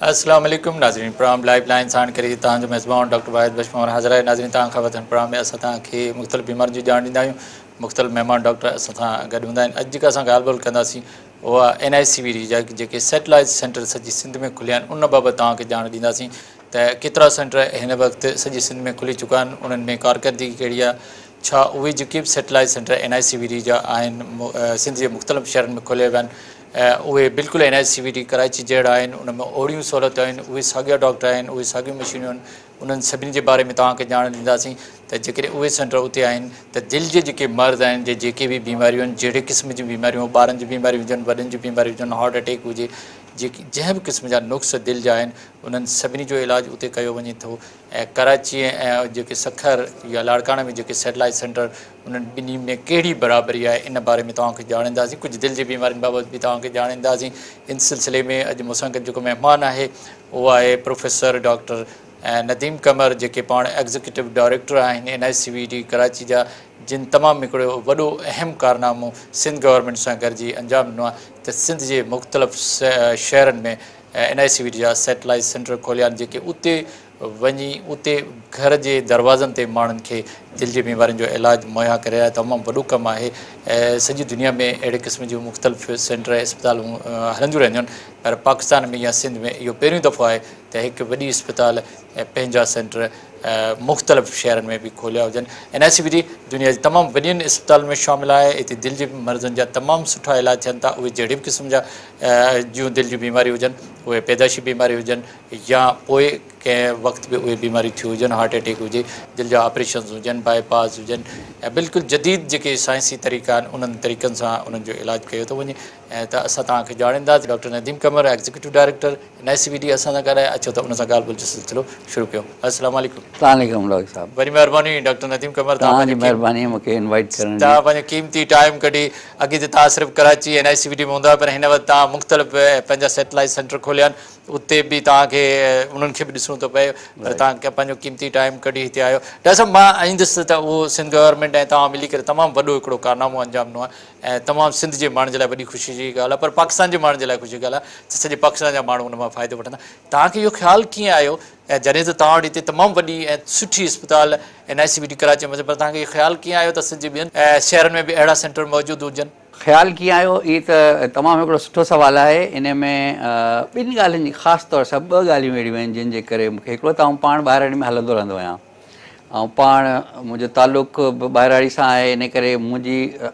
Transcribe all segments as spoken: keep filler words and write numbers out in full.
अस्सलाम वालेकुम नाज़रीन प्रोग्राम लाइव लाइन साण करे तव्हांजो मेज़बान डॉक्टर वाहिद बशमोर हाज़िर आहे। नाज़रीन तव्हां खां वधनि प्रोग्राम में असां तव्हांखे मुख़्तलिफ़ बीमारियुनि जी ॼाण ॾींदा आहियूं। मुख़्तलिफ़ महिमान डॉक्टर असां सां गॾु हूंदा आहिनि। अॼु जेका असां ॻाल्हि ॿोल कंदासीं उहा N I C V D जा जेके सैटेलाइट सेंटर सॼी सिंध में खुलिया आहिनि उन बाबति तव्हांखे ॼाण ॾींदासीं त केतिरा सेंटर हिन वक़्तु सॼी सिंध में खुली चुका आहिनि, उन्हनि में कारकर्दगी कहिड़ी आहे, छा उहे जेके बि satellite centre N I C V D जा आहिनि सिंध जे मुख़्तलिफ़ शहरनि में खोलिया विया आहिनि उहे बिल्कुलु N I C V D Karachi जहिड़ा आहिनि, उन में ओड़ियूं सहूलियतूं आहिनि, उहे साॻिया डॉक्टर आहिनि, उहे साॻियूं मशीनियूं आहिनि, उन्हनि सभिनी जे बारे में तव्हांखे ॼाण ॾींदासीं त जेकॾहिं उहे सेंटर उते आहिनि त दिलि जे जेके मर्ज़ आहिनि जे जेके बि बीमारियूं आहिनि, जहिड़े क़िस्म जी बीमारियूं, ॿारनि जी बीमारियूं हुजनि, वॾनि जी बीमारियूं हुजनि, हार्ट अटैक हुजे, जेकी जंहिं बि क़िस्म जा नुक्स दिलि जा आहिनि उन्हनि सभिनी जो इलाजु उते कयो वञे थो। ऐं कराची ऐं जेके सखर या लाड़काणे में जेके सैटेलाइट सेंटर उन्हनि ॿिन्ही में कहिड़ी बराबरी आहे इन बारे में तव्हांखे ॼाणींदासीं। कुझु दिलि जी बीमारियुनि बाबति बि तव्हांखे ॼाणींदासीं। इन सिलसिले में अॼु मूंसां गॾु जेको महिमान आहे उहो आहे प्रोफेसर डॉक्टर ऐं नदीम कमर, जेके पाण एग्ज़ीक्यूटिव डायरेक्टर आहिनि N I C V D Karachi जा, जिन तमामु हिकिड़ो वॾो अहम कारनामो सिंध गवर्नमेंट सां गॾिजी अंजाम ॾिनो आहे त सिंध जे मुख़्तलिफ़ शहरनि में N I C V D जा सैटेलाइट सेंटर खोलिया आहिनि, जेके उते वञी उते घर जे दरवाज़नि ते माण्हुनि खे दिलि जी बीमारियुनि जो इलाजु मुहैया करे रहिया। तमामु वॾो कमु आहे। ऐं सॼी दुनिया में अहिड़े क़िस्म जूं मुख़्तलिफ़ सेंटर ऐं इस्पतालूं हलंदियूं रहंदियूं आहिनि, पर पाकिस्तान में या सिंध में इहो पहिरियों दफ़ो आहे त हिकु वॾी इस्पताल ऐं पंहिंजा सेंटर मुख़्तलिफ़ शहरनि में बि खोलिया हुजनि। N I C V D दुनिया जी तमामु वॾियुनि इस्पतालुनि में शामिलु आहे। हिते दिलि जे मर्ज़नि जा तमामु सुठा इलाज थियनि था। उहे जहिड़े बि क़िस्म जा जूं दिलि जूं बीमारियूं हुजनि, उहे पैदाइशी बीमारी हुजनि या पोइ कंहिं वक़्तु बि उहे बीमारियूं थियूं हुजनि, हार्ट अटैक हुजे, दिलि जा ऑपरेशन हुजनि, बाईपास हुजनि, ऐं बिल्कुलु जदीद जेके साइंसी तरीक़ा आहिनि उन्हनि तरीक़नि सां उन्हनि जो इलाजु कयो थो वञे। ऐं त असां तव्हांखे ॼाणींदासीं doctor Nadeem Qamar, executive director N I C V D असां सां ॻाल्हाए। अचो त उन सां ॻाल्हि ॿोल जो सिलसिलो शुरू कयूं। अस्सलाम वालेकुम। वालेकुम डॉक्टर साहब, वरी महिरबानी डॉक्टर नदीम कमर, तव्हांजी महिरबानी मूंखे इनवाइट करण जी। तव्हां पंहिंजो क़ीमती टाइम कढी, अॻे त तव्हां सिर्फ़ु Karachi N I C V D में हूंदा, पर हिन वक़्तु तव्हां मुख़्तलिफ़ पंहिंजा सैटेलाइट सेंटर खोलिया आहिनि, उते बि तव्हांखे उन्हनि खे बि ॾिसणो थो पए, पर तव्हां पंहिंजो क़ीमती टाइम कढी हिते आयो। डॉक्टर साहब, मां ईंदुसि त उहो सिंध गवर्नमेंट ऐं तव्हां मिली करे तमामु वॾो हिकिड़ो कारनामो अंजाम ॾिनो आहे ऐं तमामु सिंध जे माण्हुनि जे लाइ वॾी ख़ुशी जी ॻाल्हि आहे, पर पाकिस्तान जे माण्हुनि जे लाइ ख़ुशी जी ॻाल्हि आहे त सॼे पाकिस्तान जा माण्हू उन मां फ़ाइदो वठंदा। तव्हांखे इहो ख़्यालु कीअं आयो ऐं जॾहिं त तव्हां वटि हिते तमामु वॾी ऐं सुठी इस्पताल N I C V D Karachi में, पर तव्हांखे इहो ख़्यालु कीअं आयो त सिंध जे ॿियनि शहरनि में बि अहिड़ा सेंटर मौजूदु हुजनि? ख़्यालु कीअं आयो, इहो त तमामु हिकिड़ो सुठो सुवालु आहे। इन में ॿिनि ॻाल्हियुनि जी ख़ासि तौर सां ॿ ॻाल्हियूं अहिड़ियूं आहिनि जिन जे करे मूंखे, हिकिड़ो त आउं पाण ॿाहिराणी में हलंदो रहंदो आहियां ऐं पाण मुंहिंजो तालुक़ु ॿाहिराणी सां आहे, इन करे मुंहिंजी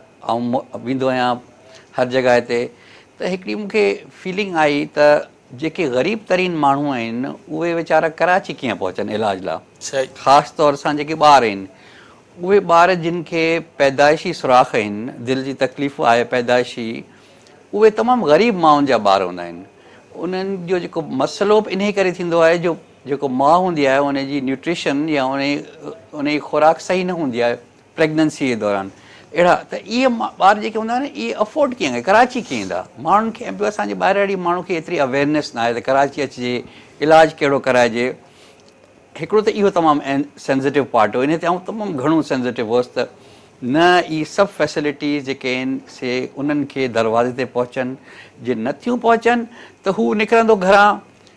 आउं वेंदो आहियां हर जॻह ते। त हिकिड़ी मूंखे फीलिंग आई त जेके ग़रीब तरीन माण्हू आहिनि उहे वीचारा कराची कीअं पहुचनि इलाज लाइ, ख़ासि तौर सां जेके ॿार आहिनि, उहे ॿार जिन खे पैदाइशी सुराख आहिनि, दिलि जी तकलीफ़ आहे पैदाइशी, उहे तमामु ग़रीब माण्हुनि जा ॿार हूंदा आहिनि। उन्हनि जो जेको मसइलो बि इन करे थींदो आहे जो जेको माउ हूंदी आहे उनजी न्यूट्रिशन या उन उन जी खुराक सही न हूंदी आहे प्रेगनेंसी जे दौरान। अहिड़ा त इहे ॿार जेके हूंदा आहिनि इहे अफोर्ड कीअं कनि, कराची कीअं ईंदा माण्हुनि खे? ॿियो असांजे ॿाहिराड़ी माण्हू खे एतिरी अवेयरनेस न आहे त कराची अचिजे, इलाजु कहिड़ो कराइजे। हिकिड़ो त इहो तमामु सेंसिटिव पार्ट हो, इन ते आउं तमामु घणो सेंसिटिव हुअसि त न इहे सभु फैसिलिटीज़ जेके आहिनि से उन्हनि खे दरवाज़े ते पहुचनि, जे नथियूं पहुचनि त हू निकिरंदो घरां,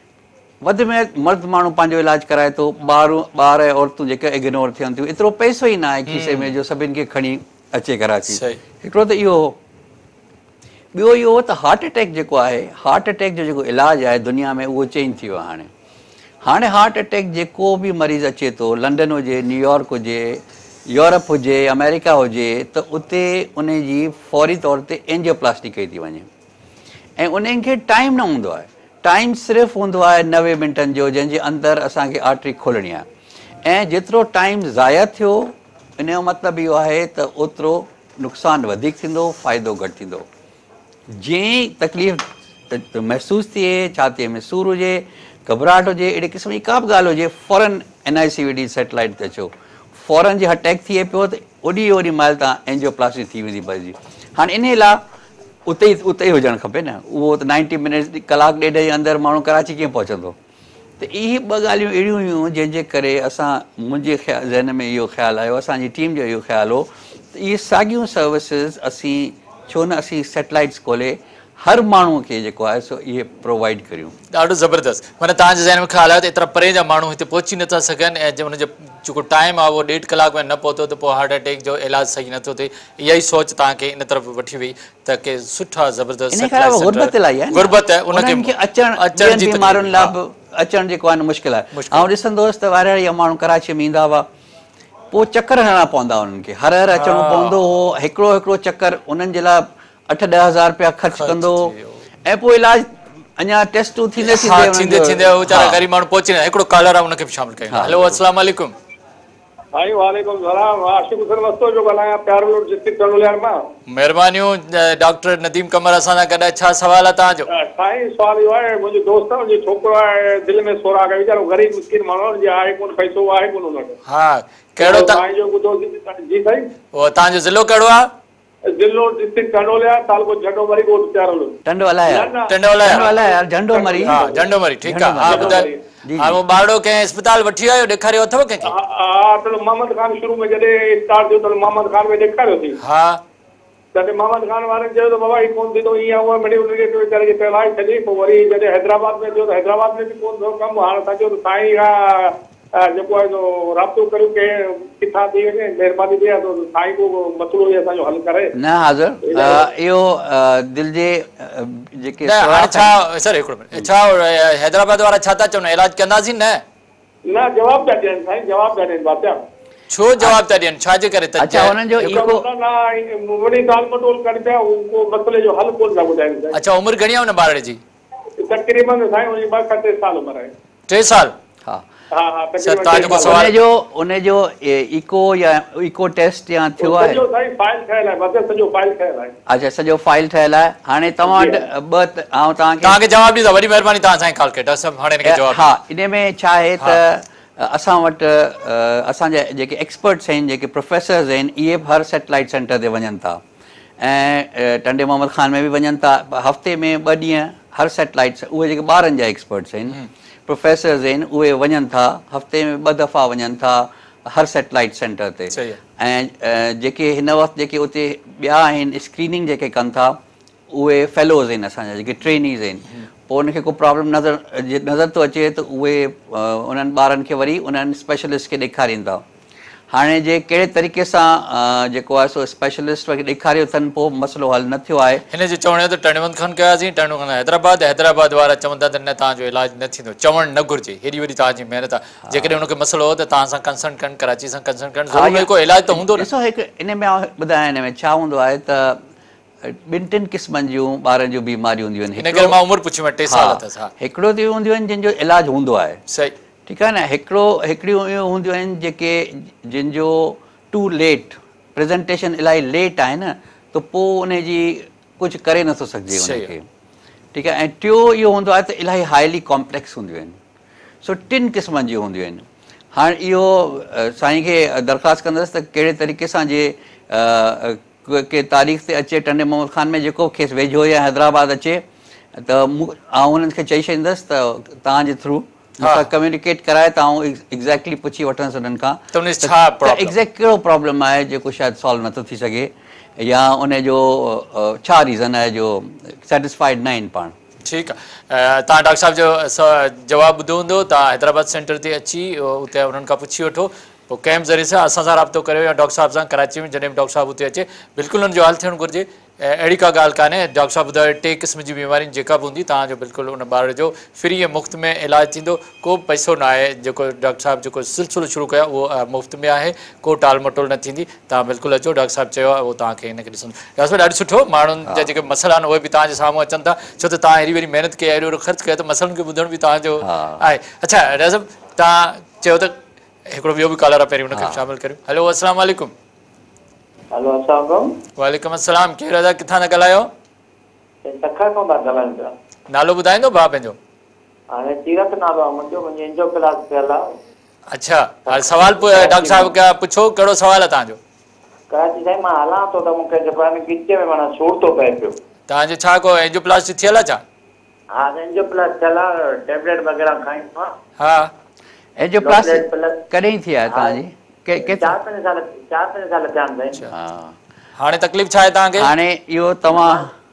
वधि में मर्द माण्हू पंहिंजो इलाजु कराए थो, ॿार ॿार ऐं औरतूं जेके इग्नोर थियनि थियूं, एतिरो पैसो ई न आहे खीसे में जो सभिनि खे खणी अचे कराची। हिकिड़ो त इहो हो। ॿियो इहो हो त हार्ट अटैक जेको आहे, हार्ट अटैक जो जेको इलाजु आहे दुनिया में उहो चेंज थी वियो आहे। हाणे हाणे हार्ट अटैक जेको बि मरीज़ अचे थो, लंडन हुजे, न्यूयॉर्क हुजे, यूरोप हुजे, अमेरिका हुजे, त उते उन जी फौरी तौर ते एंजियोप्लास्टी कई थी वञे ऐं उन्हनि खे टाइम न हूंदो आहे। टाइम सिर्फ़ु हूंदो आहे नवे मिंटनि जो, जंहिंजे अंदरि असांखे आर्टरी खोलणी आहे। ऐं जेतिरो टाइम ज़ाया थियो इन जो मतिलबु इहो आहे त ओतिरो नुक़सानु वधीक थींदो, फ़ाइदो घटि थींदो। जीअं तकलीफ़ महसूसु थिए, छातीअ में सूरु हुजे, घबराहट हुजे, अहिड़े क़िस्म जी का बि ॻाल्हि हुजे, फ़ौरन N I C V D satellite ते अचो, फ़ौरन जे अटैक थिए पियो त ओॾी ओॾी महिल तव्हां एंजियोप्लास्टी थी वेंदी पइजी। हाणे इन लाइ उते ई उते ई हुजणु खपे न, उहो त नाइंटी मिनट्स कलाकु ॾेढ जे अंदरि माण्हू कराची कीअं पहुचंदो? त इहे ॿ ॻाल्हियूं अहिड़ियूं हुयूं जंहिंजे करे असां मुंहिंजे ख़्याल ज़हन में इहो ख़्यालु आयो, असांजी टीम जो इहो ख़्यालु हो त इहे साॻियूं सर्विसिस असीं छो न असीं सैटेलाइट्स खोले हर माण्हूअ खे जेको आहे सो इहे प्रोवाइड करियूं। ॾाढो ज़बरदस्त, माना तव्हांजे ज़हन में ख़्यालु आयो त एतिरा परे जा माण्हू हिते पहुची नथा सघनि ऐं हुनजो जेको टाइम आहे उहो ॾेढ कलाक में न पहुतो त पोइ हार्ट अटैक जो इलाजु सही नथो थिए। इहा ई सोच तव्हांखे इन तरफ़ वठी वई त के सुठा ज़बरदस्त गुरबत इलाही आहे, गुरबत आहे उनखे अचण अचण जी बीमारियुनि लाइ बि अचणु जेको आहे न मुश्किल आहे। ऐं ॾिसंदोसि त वारे वारे माण्हू कराची में ईंदा हुआ, पोइ चकर हणणा पवंदा हुननि खे, हर हर अचिणो पवंदो हो, हिकिड़ो हिकिड़ो चकर उन्हनि जे लाइ अठ ॾह हज़ार रुपया ख़र्चु कंदो ऐं पोइ इलाज अञा टेस्टूं थींदे थींदे थींदे वीचारा ग़रीब माण्हू पहुची न। हिकिड़ो कॉलर आहे उनखे बि शामिल कयूं। हेलो अस्सलाम वालेकुम। भाई वालेकुम सलाम, आशिक़ हुसैन वस्तो जो ॻाल्हायां प्यारो डिस्ट्रिक्ट चंडोलियार मां। महिरबानियूं डॉक्टर नदीम कमर असां सां गॾु, छा सवाल आहे तव्हांजो? साईं सवाल इहो आहे, मुंहिंजो दोस्त आहे, मुंहिंजो छोकिरो आहे, दिलि में सोराख़ आहे, वीचारो ग़रीब मिस्किन माण्हू आहे, आहे कोन पैसो आहे कोन हुन वटि। हा कहिड़ो तव्हांजो ॿुधो जी साईं? उहो तव्हांजो ज़िलो कहिड़ो आहे? ज़िलो डिस्ट्रिक्ट चंडोलियार, तालुको झंडोमरी, ॻोठ प्यारो। टंडोलाया टंडोलाया झंडोमरी। हा झंडोमरी, ठीकु आहे। हा ॿुधायो, हा उहो ॿारड़ो कंहिं अस्पताल वठी आयो, ॾेखारियो अथव कंहिंखे? हा त मोहम्मद ख़ान शुरू में जॾहिं स्टार्ट थियो त मोहम्मद ख़ान में ॾेखारियोसीं। हा तॾहिं मोहम्मद ख़ान वारनि चयो त बाबा हीउ कोन थींदो, ईअं उहा मिड़ी उनखे वीचारे खे फैलाए छॾी। पोइ वरी जॾहिं हैदराबाद में थियो त हैदराबाद में बि कोन थियो कमु। हाणे असां चयो त साईं खां जेको आहे जो राब्तो करियूं के किथां थी वञे, महिरबानी थिए त साईं को मसइलो ई असांजो हल करे। न हाज़िर, इहो दिलि जे जेके छा सर हिकिड़ो मिनट, छा हैदराबाद वारा छा था चवनि, इलाज कंदासीं? न न जवाब था ॾियनि साईं, जवाब था ॾियनि बातिया। छो जवाब था ॾियनि, छाजे करे? अच्छा हुननि जो इको वॾी ताल मटोल कनि पिया, उहो मसइले जो हल कोन था ॿुधाइनि। अच्छा उमिरि घणी आहे हुन ॿार जी? तक़रीबन साईं उनजी ॿ खां टे साल उमिरि आहे। टे साल? हा हा हा उनजो उनजो इको या इको टेस्ट या थियो आहे? सॼो साईं फाइल ठहियल आहे, बस सॼो फाइल ठहियल आहे। अच्छा सॼो फाइल ठहियल आहे। हाणे तव्हां वटि ॿ ऐं तव्हांखे तव्हांखे जवाब ॾींदा, वॾी महिरबानी तव्हां असांखे कॉल कयो, डॉक्टर साहब हाणे हिनखे जवाब। हा इन में छा आहे त असां वटि असांजा जेके एक्सपर्ट्स आहिनि, जेके प्रोफेसर्स आहिनि, इहे बि हर सैटेलाइट सेंटर ते वञनि था ऐं टंडे मोहम्मद ख़ान में बि वञनि था। हफ़्ते में ॿ ॾींहं हर सैटेलाइट, उहे जेके ॿारनि जा एक्सपर्ट्स आहिनि, प्रोफेसर्स आहिनि, उहे वञनि था, हफ़्ते में ॿ दफ़ा वञनि था हर सैटेलाइट सेंटर ते। ऐं जेके हिन वक़्तु जेके उते ॿिया आहिनि स्क्रीनिंग जेके कनि था, उहे फेलोज़ आहिनि असांजा, जेके ट्रेनीज़ आहिनि। पोइ उनखे को प्रॉब्लम नज़र नज़र थो अचे त उहे उन्हनि ॿारनि खे वरी उन्हनि स्पेशलिस्ट खे ॾेखारींदा। हाणे जे कहिड़े तरीक़े सां जेको आहे सो स्पेशलिस्ट खे ॾेखारियो अथनि, पोइ मसइलो हल न थियो आहे। हिन जो चवण त टंडे खान कयासीं, टंडे खान हैदराबाद, हैदराबाद वारा चवनि था त न तव्हांजो इलाजु न थींदो। चवणु न घुरिजे, हेॾी वॾी तव्हांजी महिनत आहे। जेकॾहिं हुनखे मसइलो हो त तव्हां सां कंसल्ट कनि, कराची सां कंसल्ट कनि, ज़रूरु को इलाजु त हूंदो। ॾिसो हिकु इन में ॿुधायां, हिन में छा हूंदो आहे त ॿिनि टिनि क़िस्मनि जूं ॿारनि जूं बीमारियूं हूंदियूं आहिनि। हिन करे मां उमिरि पुछी वटि टे साल अथसि। हिकिड़ो त हूंदियूं आहिनि जिन जो इलाजु हूंदो आहे, सही ठीकु आहे न। हिकिड़ो हिकिड़ियूं इहो हूंदियूं आहिनि जेके जिन जो टू लेट प्रेज़ेंटेशन इलाही लेट आहे न, त पोइ उनजी कुझु करे नथो सघिजे उनखे, ठीकु आहे। ऐं टियों इहो हूंदो आहे त इलाही हाईली कॉम्प्लेक्स हूंदियूं आहिनि। सो टिनि क़िस्मनि जूं हूंदियूं आहिनि। हाणे इहो साईं खे दरख़्वास्त कंदुसि त कहिड़े तरीक़े सां जे के तारीख़ ते अचे टंडे मोहम्मद ख़ान में, जेको खेसि वेझो या हैदराबाद अचे त आउं उन्हनि खे चई छॾींदुसि त तव्हांजे थ्रू मूंसां कम्यूनिकेट कराए त आउं एग्ज़ैक्टली पुछी वठंदुसि उन्हनि खां त एग्ज़ैक्ट कहिड़ो प्रॉब्लम आहे जेको शायदि सॉल्व नथो थी सघे, या उनजो छा रीज़न आहे जो सेटिस्फाइड न आहिनि पाण। ठीकु आहे, तव्हां डॉक्टर साहिब जो जवाबु ॿुधो हूंदो, तव्हां हैदराबाद सेंटर ते अची उते उन्हनि खां पुछी वठो, पोइ कंहिं बि ज़रिए सां असां सां राब्तो करियो या डॉक्टर साहिब सां कराची में जॾहिं बि डॉक्टर साहिब उते अचे, बिल्कुलु हुनजो हल थियणु घुरिजे। अहिड़ी का ॻाल्हि कान्हे, डॉक्टर साहिब ॿुधायो टे क़िस्म जी बीमारी जेका बि हूंदी तव्हांजो बिल्कुलु उन ॿार जो फ्री ऐं मुफ़्त में इलाजु थींदो। को बि पैसो न आहे। जेको डॉक्टर साहिब जेको सिलसिलो शुरू कयो उहो मुफ़्त में आहे, को टाल मटोल न थींदी। तव्हां बिल्कुलु अचो, डॉक्टर साहिब चयो आहे उहो तव्हांखे हिनखे ॾिसंदो। डॉक्टर साहिब ॾाढो सुठो, माण्हुनि जा जेके मसइला आहिनि उहे बि तव्हांजे साम्हूं अचनि था, छो त तव्हां हेॾी वॾी महिनत कई, हेॾो ख़र्चु कयो, त मसइलनि खे ॿुधण बि तव्हांजो आहे। अच्छा डॉक्टर साहिब तव्हां चयो त हिकिड़ो ॿियो बि कॉलर आहे, पहिरीं हुनखे शामिल करियो। हेलो अस्सलाम वालेकुम। हेलो अस्सलाम वालेकुम। वालेकुम अस्सलाम, केरु आहे, किथां था ॻाल्हायो? तखर खां था ॻाल्हायूं पिया। नालो ॿुधाईंदो भाउ पंहिंजो? हाणे तीरथ नालो आहे मुंहिंजो, मुंहिंजी एंजियोप्लास्टी थियल आहे। अच्छा हाणे सवाल डॉक्टर साहिब खां पुछो, कहिड़ो सवाल आहे तव्हांजो? कराची साईं मां हलां थो त मूंखे जेको आहे गिचे में माना सूर थो पए पियो। तव्हांजो छा को एंजियोप्लास्टी थियल आहे छा? हा एंजियोप्लास्टी थियल आहे, टेबलेट वग़ैरह खाईंदो आहियां। हा एंजियोप्लास्टी कॾहिं थी आहे तव्हांजी? चारि पंज साल चारि पंज साल थिया आहिनि साईं। हाणे तकलीफ़ छा आहे तव्हांखे? हाणे इहो तव्हां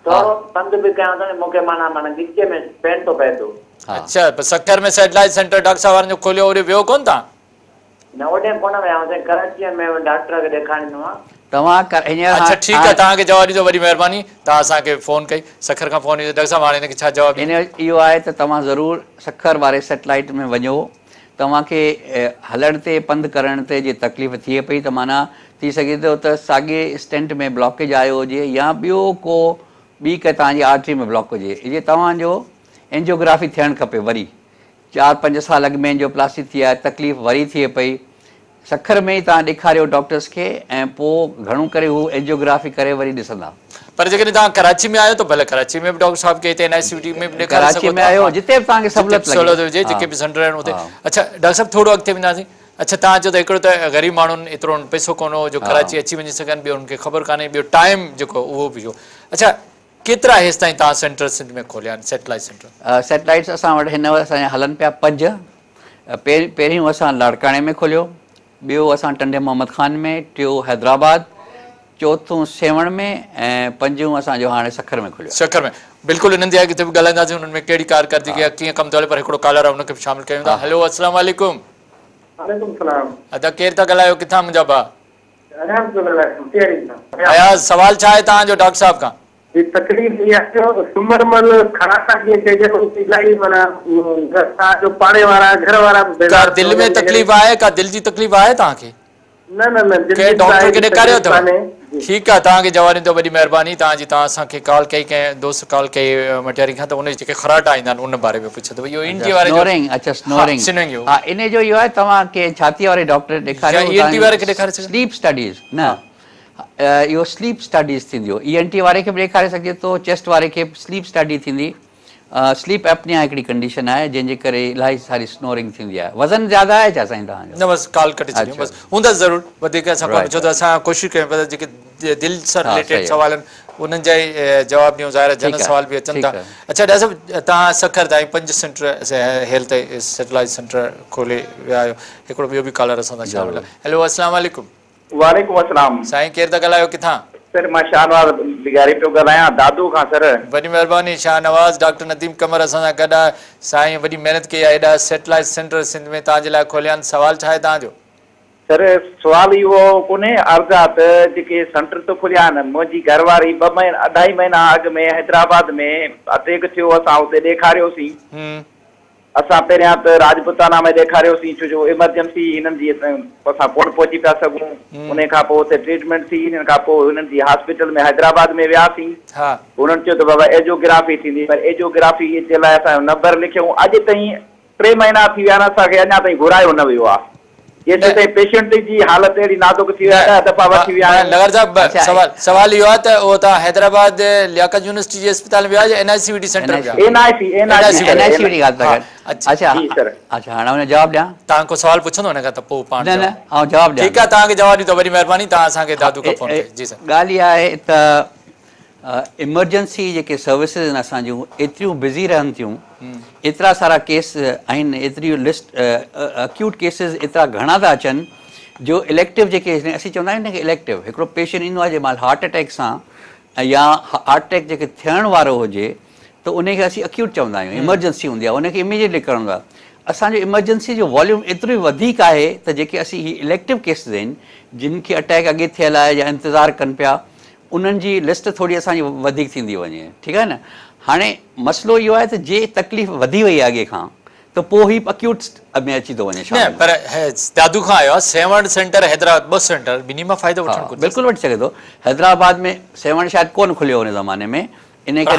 थोरो पंधु बि कयां थो मूंखे माना माना गिचे में पेन थो पए थो। अच्छा सखर में सैटेलाइट सेंटर डॉक्टर साहब वारनि जो खोलियो ओॾे वियो कोन तव्हां? न ओॾे कोन विया हुआसीं, कराचीअ में डॉक्टर खे ॾेखारींदो आहियां। तव्हां कर हींअर अच्छा ठीकु आहे, तव्हांखे जवाबु ॾींदो, वॾी महिरबानी। तव्हां असांखे फ़ोन कई सखर खां फ़ोन ईंदो, डॉक्टर साहब हाणे हिनखे छा जवाबु इन इहो आहे त तव्हां ज़रूरु सखर वारे सैटेलाइट में वञो। तव्हांखे हलण ते पंधु करण ते जे तकलीफ़ थिए पई त माना थी सघे थो त साॻे स्टेंट में ब्लॉकेज आयो हुजे या ॿियो को ॿी का तव्हांजी आर्टरी में ब्लॉक हुजे। इहे तव्हांजो एंजियोग्राफी थियणु खपे। वरी चारि पंज साल अॻु में एंजियोप्लास्टी थी आहे, तकलीफ़ वरी थिए पई, सखर में ई तव्हां ॾेखारियो डॉक्टर्स खे ऐं पोइ घणो करे हू एंजियोग्राफी करे वरी ॾिसंदा। पर जेकॾहिं तव्हां कराची में आहियो त भले कराची में बि डॉक्टर साहब खे हिते एन आई सी टी में बि ॾेखारे कराची सघो में आयो जिते बि तव्हांखे सहूलियत सहूलियत हुजे, जेके बि सेंटर आहिनि हुते। अच्छा डॉक्टर साहब थोरो अॻिते वेंदासीं। अच्छा तव्हां चओ त हिकिड़ो त ग़रीब माण्हुनि एतिरो पैसो कोन हो जो कराची अची वञी सघनि, ॿियो हुनखे ख़बर कान्हे, ॿियो टाइम जेको उहो बि हो। अच्छा केतिरा हेसि ताईं तव्हां सेंटर सिंध में खोलिया आहिनि सैटेलाइट सेंटर? सैटेलाइट्स असां वटि हिन वक़्तु असांजा हलनि पिया पंज। पहिरीं पहिरियों असां लाड़काणे में खोलियो, ॿियो असां टंडे मोहम्मद ख़ान में, टियों हैदराबाद, चोथों सेवण में ऐं पंजो असांजो हाणे सखर में खुलियो। सखर में बिल्कुलु इन्हनि जे अॻिते बि ॻाल्हाईंदासीं हुननि में कहिड़ी कारकर्दगी आहे, कीअं कमु थो हले, पर हिकिड़ो कॉलर आहे हुनखे बि शामिलु कयूं था। हेलो अस्सलाम वालेकुम। वालेकुम सलाम। अदा केरु था ॻाल्हायो, किथां मुंहिंजा भाउ? अयाज़ थो ॻाल्हायां। अयाज़ सवाल छा आहे तव्हांजो डॉक्टर साहब खां? ही तकलीफ़ इहा आहे सूमर महिल खराटा कीअं चइजे थो, इलाही माना जो पाड़े वारा घर वारा का दिलि में तकलीफ़ आहे, का दिलि जी तकलीफ़ आहे तव्हांखे? न न न कंहिं डॉक्टर खे ॾेखारियो अथव? ठीकु आहे, तव्हांखे जवाबु ॾींदो, वॾी महिरबानी तव्हांजी। तव्हां असांखे कॉल कई, कंहिं दोस्त कॉल कई मटियारी खां, त उन जेके खराटा ईंदा आहिनि उन बारे में पुछे थो। इहो ईएनटी वारे जो स्नोरिंग। अच्छा स्नोरिंग, हा इन जो इहो आहे तव्हां के छाती वारे डॉक्टर ॾेखारियो, ईएनटी वारे खे ॾेखारे सघो। स्लीप स्टडीज़ न, इहो स्लीप स्टडीज़ थींदियूं। ईएनटी वारे खे बि ॾेखारे सघे थो, चेस्ट वारे खे स्लीप स्टडी थींदी। स्लीप एपनिया हिकिड़ी कंडीशन आहे जंहिंजे करे इलाही सारी स्नोरिंग थींदी आहे। वज़न ज़्यादा आहे छा साईं तव्हांजो? न बसि कॉल कटे छॾियो, बसि हूंदसि ज़रूरु, वधीक असां कोन, छो त असां कोशिशि कयूं पिया जेके दिलि सां रिलेटेड सवाल आहिनि उन्हनि जा ई जवाबु ॾियूं। ज़ाहिर जनरल सवाल बि अचनि था। अच्छा डॉक्टर साहब तव्हां सखर ताईं पंज सेंटर हेल्थ सैटेलाइट सेंटर खोले विया आहियो, हिकिड़ो ॿियो बि कॉलर असां सां शामिलु आहे। हेलो अस्सलाम वालेकुम। वालेकुम अस्सलाम। साईं केरु था ॻाल्हायो, किथां? सर मां शाहनवाज़ बिगारी पियो ॻाल्हायां दादू खां। सर वॾी महिरबानी शाहनवाज़। डॉक्टर नदीम कमर असां सां गॾु आहे। साईं वॾी महिनत कई आहे, हेॾा सैटेलाइट सेंटर सिंध में तव्हांजे लाइ खोलिया आहिनि। सवाल छा आहे तव्हांजो? सर सुवाल इहो कोन्हे, अर्ज़ा त जेके सेंटर त खुलिया आहिनि, मुंहिंजी घरवारी ॿ महीना अढाई महीना अॻु में हैदराबाद में अटैक थियो, असां हुते ॾेखारियोसीं। असां पहिरियां त राजपुताना में ॾेखारियोसीं, छो जो इमरजेंसी हिननि जी असां कोन पहुची पिया सघूं। उन खां पोइ हुते ट्रीटमेंट थी, हिन खां पोइ हुननि जी हॉस्पिटल में हैदराबाद में वियासीं। हुननि चयो त बाबा एजियोग्राफी थींदी, पर एजियोग्राफी जे लाइ असांजो नंबर लिखियो। अॼु ताईं टे महीना थी विया आहिनि, असांखे अञा ताईं घुरायो न वियो आहे। जेसि ताईं पेशेंट जी हालत अहिड़ी नाज़ुक थी वई आहे, ॾह दफ़ा वठी विया आहिनि। नगर साहब सवाल सवाल इहो आहे त उहो तव्हां हैदराबाद लियाकत यूनिवर्सिटी जे अस्पताल में विया या N I C T centre विया? N I C N I C N I C जी ॻाल्हि था कनि। अच्छा अच्छा हाणे हुन जवाबु ॾियां? तव्हां को सवाल पुछंदो हिन खां त पोइ पाण? न न ऐं जवाबु ॾियां। ठीकु आहे, तव्हांखे जवाबु ॾींदो, वॾी महिरबानी। तव्हां असांखे दादू खां फ़ोन कयो। जी सर। ॻाल्हि इहा आहे त इमरजेंसी जेके सर्विसिस आहिनि असांजूं एतिरियूं बिज़ी रहनि थियूं, एतिरा सारा केस आहिनि, एतिरियूं लिस्ट अक्यूट केसिस एतिरा घणा था अचनि जो इलेक्टिव जेके असीं चवंदा आहियूं न की इलेक्टिव हिकिड़ो पेशेंट ईंदो आहे जंहिंमहिल हार्ट अटैक सां या हार्ट अटैक जेके थियण वारो हुजे त उनखे असीं अक्यूट चवंदा आहियूं, इमरजेंसी हूंदी आहे, उनखे इमीडिएटली करिणो आहे। असांजो इमरजेंसी जो वॉल्यूम एतिरो ई वधीक आहे त जेके असीं ही इलेक्टिव केसिस आहिनि जिन खे अटैक अॻे थियल आहे या इंतज़ारु कनि पिया, उन्हनि जी लिस्ट थोरी असांजी वधीक थींदी वञे। ठीकु आहे न। हाणे मसइलो इहो आहे त जे तकलीफ़ वधी वई आहे अॻे खां त पोइ ही अक्यूट में अची थो वञे। पर दादू खां आयो आहे सेवन सेंटर हैदराबाद, ॿ सेंटर ॿिन्ही मां फ़ाइदो वठणु घुरिजे। बिल्कुलु वठी सघे थो। हैदराबाद में सेवन शायदि कोन खुलियो हुन ज़माने में, इन करे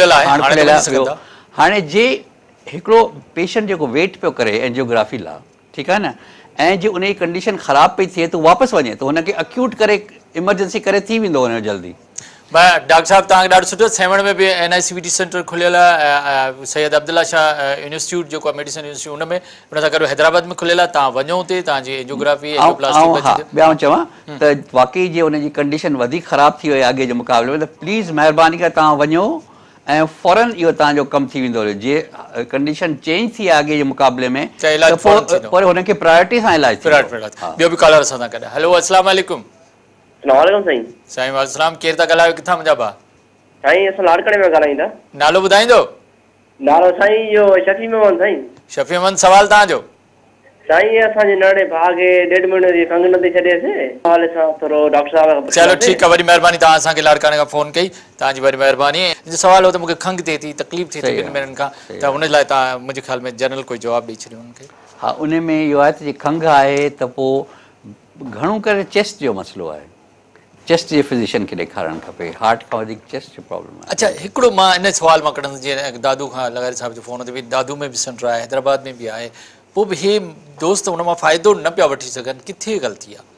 हाणे जे हिकिड़ो पेशेंट जेको वेट पियो करे एंजियोग्राफी लाइ, ठीकु आहे न, ऐं जे उन जी कंडीशन ख़राब पई थिए त वापसि वञे त हुनखे अक्यूट करे इमरजेंसी करे थी वेंदो हुनजो जल्दी। डॉक्टर साहब तव्हांखे ॾाढो सुठो। सेवण में बि N I C T centre खुलियल आहे, सैयद अब्दुल्ला शाह इंस्टीट्यूट जेको आहे मेडिसिन इंस्टीट्यूट, हुन में हुन सां गॾु हैदराबाद में खुलियल आहे। तव्हां वञो हुते, तव्हांजी एंजियोग्राफी एंजियोप्लास्टी। ॿिया चवां त वाक़ई जे हुनजी कंडीशन वधीक ख़राब थी वई आहे अॻे जे मुक़ाबले में, त प्लीज़ महिरबानी करे तव्हां वञो ऐं फौरन इहो तव्हांजो कमु थी वेंदो। जे कंडीशन चेंज थी आहे अॻे जे मुक़ाबले में त पोइ हुनखे प्रायोरिटी सां इलाज थींदो। ॿियो बि कॉलर असां सां गॾु। हेलो अस्सलाम वालेकुम। वालेकुम साईं। साईं वालेकुम। केरु था ॻाल्हायो, किथां मुंहिंजा भाउ? साईं असां लाड़कड़े में ॻाल्हायूं था। नालो ॿुधाईंदो? नालो साईं इहो शफ़ी मोहम्मद साईं। शफ़ी अहमद, सवाल तव्हांजो। साईं असांजे नंढे भाउ खे ॾेढ महीने जी खंघि न थी छॾेसि, हाल सां थोरो डॉक्टर साहिब। चलो ठीकु आहे, वॾी महिरबानी तव्हां असांखे लाड़काणे खां फ़ोन कई, तव्हांजी वॾी महिरबानी। सवाल हो त मूंखे खंघि थिए थी, तकलीफ़ थिए थी ॿिनि महीननि खां, त हुन लाइ तव्हां मुंहिंजे ख़्याल में जनरल कोई जवाबु ॾेई छॾियो हुनखे। हा, उन में इहो आहे त जे खंघि आहे त पोइ घणो करे चेस्ट जो मसइलो आहे, चेस्ट जे फिज़िशियन खे ॾेखारणु खपे, हार्ट खां वधीक चेस्ट जो प्रॉब्लम आहे। अच्छा, हिकिड़ो मां इन सुवाल मां कढंदुसि, जीअं दादू खां लगारी साहिब जो फ़ोन ते बि, दादू में बि सेंटर आहे, हैदराबाद में बि आहे, पोइ बि हे दोस्त हुन मां फ़ाइदो न पिया वठी सघनि, किथे ग़लती आहे?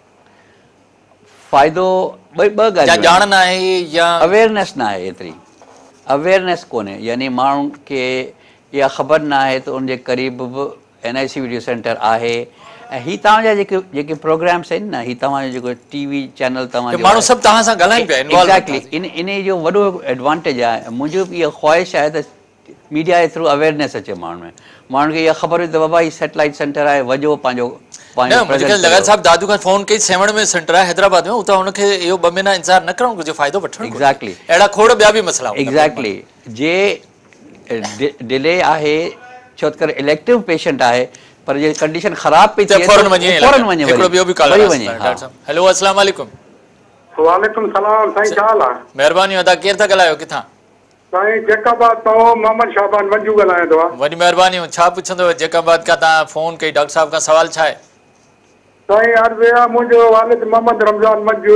फ़ाइदो ॿई ॿ ॻाल्हियूं, ॼाण न आहे या अवेयरनेस न आहे, एतिरी अवेयरनेस कोन्हे, यानी माण्हुनि खे इहा ख़बर न आहे त उनजे क़रीब बि N I C video centre आहे। ऐं हीअ तव्हांजा जेके जेके प्रोग्राम्स आहिनि न, हीअ तव्हांजो जेको टीवी चैनल तव्हांजो माण्हू सभु तव्हां सां ॻाल्हाइनि पिया, एक्ज़ैक्टली, इन इन जो वॾो एडवांटेज आहे। मुंहिंजो बि इहा ख़्वाहिश आहे त मीडिया जे थ्रू अवेयरनेस अचे माण्हुनि में, माण्हुनि खे इहा ख़बर हुई त बाबा हीउ सैटेलाइट सेंटर आहे, वॼो पंहिंजो लगारी साहिब दादू खां फ़ोन कई, सेवण में सेंटर आहे हैदराबाद में, उतां हुनखे इहो ॿ महीना इंतज़ारु न करणु घुरिजे, फ़ाइदो वठणु घुरिजे। एक्ज़ैक्टली, अहिड़ा खोड़ ॿिया बि मसइला। एक्ज़ैक्टली, जे डिले आहे छो त करे इलेक्टिव पेशेंट आहे, पर जे कंडीशन ख़राब पई थिए फौरन वञे, फौरन वञे, हिकिड़ो ॿियो बि कॉल वञे। हेलो, अस्सलाम वालेकुम। वालेकुम सलाम साईं, छा हाल आहे? महिरबानी अदा, केरु था ॻाल्हायो, किथां? साईं जेकाबाद तो मोहम्मद शाबान मंजू ॻाल्हायां थो। वॾी महिरबानी, छा पुछंदो? जेकाबाद खां तव्हां फ़ोन कई, डॉक्टर साहिब खां सवाल छा आहे? साईं अर्ज़ु आहे, मुंहिंजो वालिद मोहम्मद रमज़ान मंजू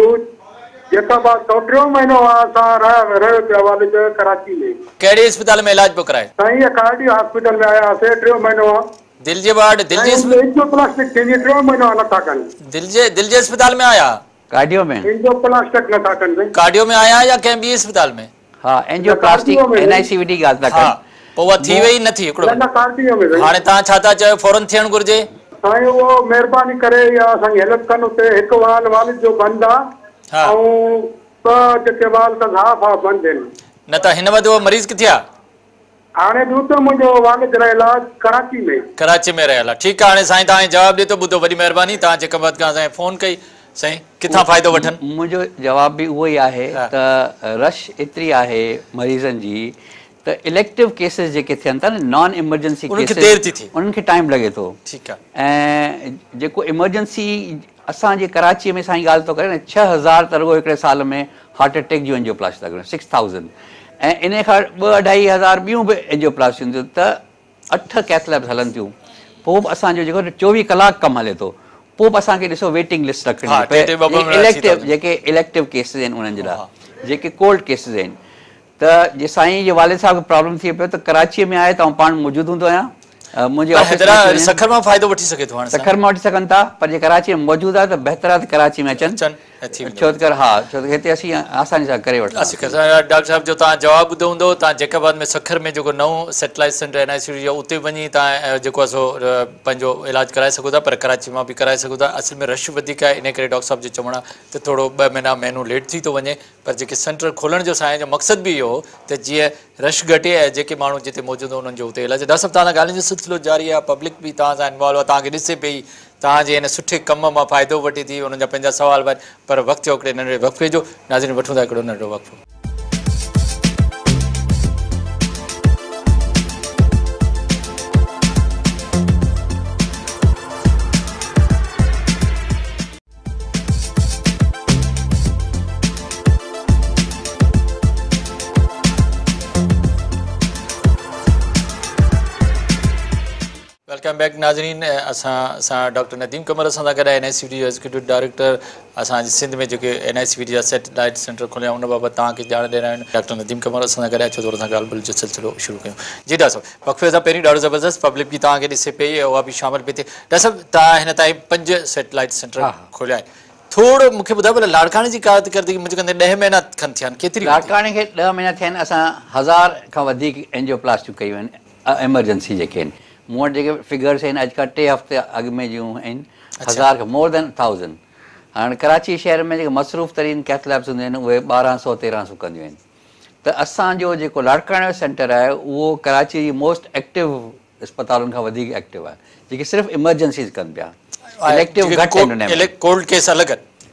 जेकाबाद तो टियों महीनो आहे असां रहिया रहियो पिया वालिद कराची में। कहिड़े अस्पताल में इलाज पियो कराए? साईं कार्डियो हॉस्पिटल में आयासीं, टियों महीनो आहे। दिल जे वार्ड, दिल जे एंजियोप्लास्टिक थींदी, टियों महीनो नथा कनि। दिल जे दिल जे अस्पताल में आया? कार्डियो में एंजियोप्लास्टिक नथा कनि। कार्डियो में आया या कंहिं ॿी अस्पताल में? हा, angioplastic N I C V D ॻाल्हि था कनि। पोइ उहा थी वई नथी? हिकिड़ो कार्डियो में हाणे तव्हां छा था चयो, फौरन थियणु घुरिजे? साईं उहो महिरबानी करे या असांजी हेल्प कनि। उते हिकु वाल वालिद जो बंदि आहे ऐं ॿ जेके वाल त हाफ़ हाफ़ बंदि आहिनि। न त हिन वक़्तु उहो मरीज़ किथे आहे? हाणे बि उते मुंहिंजो वालिद रहियल आहे कराची में। कराची में रहियल आहे, ठीकु आहे। हाणे साईं तव्हांखे जवाबु ॾिए थो, ॿुधो, वॾी महिरबानी, तव्हां जेका वक़्तु खां असांखे फ़ोन कई, साईं किथां फ़ाइदो वठनि? मुंहिंजो जवाबु बि उहो ई आहे त रश एतिरी आहे मरीज़नि जी त इलेक्टिव केसिस जेके थियनि था न, नॉन इमरजेंसी केसिस, उन्हनि खे टाइम लॻे थो। ठीकु आहे। ऐं जेको इमरजेंसी असांजे कराचीअ में साईं ॻाल्हि थो करे न, छह हज़ार त रुॻो हिकिड़े साल में हार्ट अटैक जूं एंजियोप्लास्टी था कनि, सिक्स थाउज़ेंड, ऐं इन खां ॿ अढाई हज़ार ॿियूं बि एंजियोप्लास्टियूं थियूं, त अठ कैथलैब्स हलनि थियूं। पोइ बि असांजो जेको चोवीह कलाक कमु हले थो, पोइ बि असांखे ॾिसो वेटिंग लिस्ट रखणी पए। इलेक्टिव जेके इलेक्टिव केसिस आहिनि उन्हनि जे लाइ, जेके कोल्ड केसिस आहिनि, त जे साईं जे वालिद साहिब खे प्रॉब्लम थिए पियो त कराचीअ में आहे त आउं पाण मौजूदु हूंदो आहियां, मुंहिंजे सखर मां फ़ाइदो वठी सघे थो। सखर मां वठी सघनि था, पर जे कराची में मौजूदु आहे त बहितर आहे त कराची में अचनि, छो त कर हा छो त हिते असीं आसानी सां करे वठंदासीं। डॉक्टर साहिब जो तव्हां जवाबु ॿुधो हूंदो, तव्हां जेकाबाद में सखर में जेको नओं satellite centre N I C जो, उते वञी तव्हां जेको आहे सो पंहिंजो इलाजु कराए सघो था, पर कराची मां बि कराए सघो था। असल में रश वधीक आहे, इन करे डॉक्टर साहिब जो चवणु आहे त थोरो ॿ महीना महीनो लेट थी थो वञे, पर जेके सेंटर खोलण जो साईं जो मक़सदु बि इहो हो त जीअं रश घटे ऐं जेके माण्हू जिते मौजूदु हो उन्हनि जो उते इलाजु। डॉक्टर साहिब तव्हां सां ॻाल्हाइण जो सिलसिलो जारी आहे, पब्लिक बि तव्हां सां इन्वॉल्व आहे, तव्हांखे ॾिसे पई, तव्हांजे हिन सुठे कम मां फ़ाइदो वठे थी, उन्हनि जा पंहिंजा सवाल वार, पर वक़्तु जो हिकिड़े नंढे वक़्फ़े जो। नाज़रीन, वठूं था हिकिड़ो नंढो वक़्फ़ो। वेलकम बैक नाज़रीन, असां सां डॉक्टर नदीम कमर सां था गॾाए, एन आई सी डी जो एग्जीक्यूटिव डायरेक्टर। असांजे सिंध में जेके एन आई सी डी जा सैटेलाइट सेंटर खोलिया उन बाबति तव्हांखे ॼाण ॾियणा आहिनि। डॉक्टर नदीम कमर सां था गॾाए, छो थोरो सां ॻाल्हि ॿोल जो सिलसिलो शुरू कयूं। जी डॉक्टर साहिब, वक़्फ़े सां पहिरीं ॾाढो ज़बरदस्त पब्लिक बि तव्हांखे ॾिसे पई ऐं उहा बि शामिल पई थिए। डॉक्टर साहिब, तव्हां हिन ताईं पंज सैटेलाइट सेंटर खोलिया आहिनि, थोरो मूंखे ॿुधायो भला लाड़काणे जी कारकर्दगी मुंहिंजे कंदे ॾह महीना खनि थिया आहिनि, केतिरी? लाड़काणे खे ॾह महीना थिया आहिनि, असां हज़ार खां वधीक एंजियोप्लास्टियूं कयूं आहिनि एमरजेंसी जेके आहिनि। मूं वटि जेके फिगर्स आहिनि अॼु खां टे हफ़्ते अॻु में जूं आहिनि, हज़ार खां मोर देन थाउज़ेंड। हाणे कराची शहर में जेके मसरूफ़ तरीन कैथलैब्स हूंदियूं आहिनि उहे ॿारहं सौ तेरहं सौ कंदियूं आहिनि। त असांजो जेको लाड़काणे जो सेंटर आहे उहो कराची जी मोस्ट एक्टिव अस्पतालुनि खां वधीक एक्टिव आहे, जेके सिर्फ़ु इमरजेंसीज़ कनि पिया। इलेक्टिव घटि आहिनि, कोल्ड केस अलॻि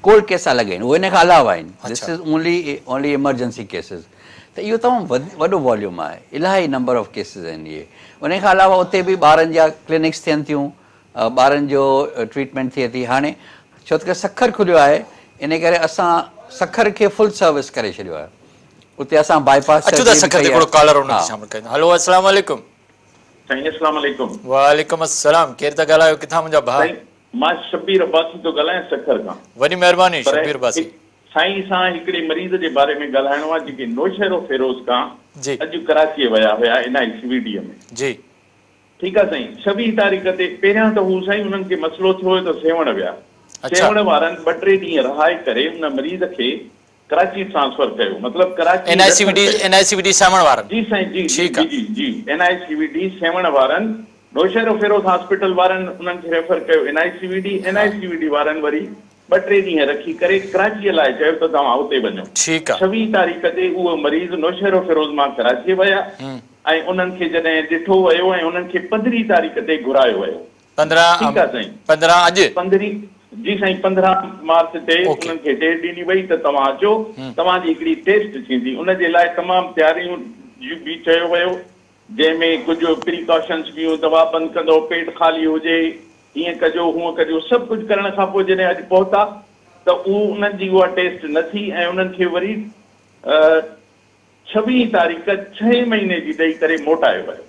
कोल्ड केस था लॻनि, उहे इन खां अलावा आहिनि। This is only only emergency cases. त इहो तमामु वॾो वॉल्यूम आहे, इलाही नंबर ऑफ केसिस आहिनि इहे। उन खां अलावा उते बि ॿारनि जा क्लिनिक्स थियनि थियूं, ॿारनि जो ट्रीटमेंट थिए थी। हाणे छो त सखर खुलियो आहे, इन करे असां सखर खे फुल सर्विस करे छॾियो आहे। उते असां बाईपास हेलो अस्सलाम वालेकुम। साईं अस्सलाम वालेकुम। वालेकुम अस्सलाम। केरु था ॻाल्हायो, किथां मुंहिंजा भाउ? मां शबीर अब्बासी थो ॻाल्हायां सखर खां। वॾी महिरबानी शबीर अब्बासी। साईं सां हिकिड़े मरीज़ जे बारे में ॻाल्हाइणो आहे जेके नौशहरो फिरोज़ खां अॼु कराची विया हुया N I C V D में। जी ठीकु आहे साईं। छवीह तारीख़ ते पहिरियां त हू साईं उन्हनि खे मसइलो थियो त सेवण विया। सेवण वारनि ॿ टे ॾींहं रहाए करे उन मरीज़ खे कराची ट्रांसफर कयो, मतिलबु Karachi N I C V D N I C V D Sehwan वारनि। जी साईं जी जी जी N I C V D Sehwan वारनि नौशहरो फिरोज़ हॉस्पिटल वारनि उन्हनि खे रेफर कयो N I C V D. N I C V D वारनि वरी ॿ टे ॾींहं रखी करे कराचीअ लाइ चयो त तव्हां उते वञो। ठीकु आहे। छवीह तारीख़ ते उहो मरीज़ नौशहरो फिरोज़ मां कराची विया ऐं उन्हनि खे जॾहिं ॾिठो वियो ऐं उन्हनि खे पंद्रहीं तारीख़ ते घुरायो वियो। पंद्रहं ठीकु आहे साईं। पंद्रहं अॼु पंद्रहीं जी साईं पंद्रहं मार्च ते उन्हनि खे डेट ॾिनी वई त तव्हां अचो, तव्हांजी हिकिड़ी टेस्ट थींदी। उनजे लाइ तमामु तयारियूं बि चयो वियो, जंहिंमें कुझु प्रिकॉशन्स बि दवा बंदि कंदो, पेट ख़ाली हुजे, हीअं कजो हूअं कजो, सभु कुझु करण खां पोइ जॾहिं अॼु पहुता त उहो उन्हनि जी उहा टेस्ट न थी ऐं उन्हनि खे वरी छवीह तारीख़ छह महीने जी ॾेई करे मोटायो वियो।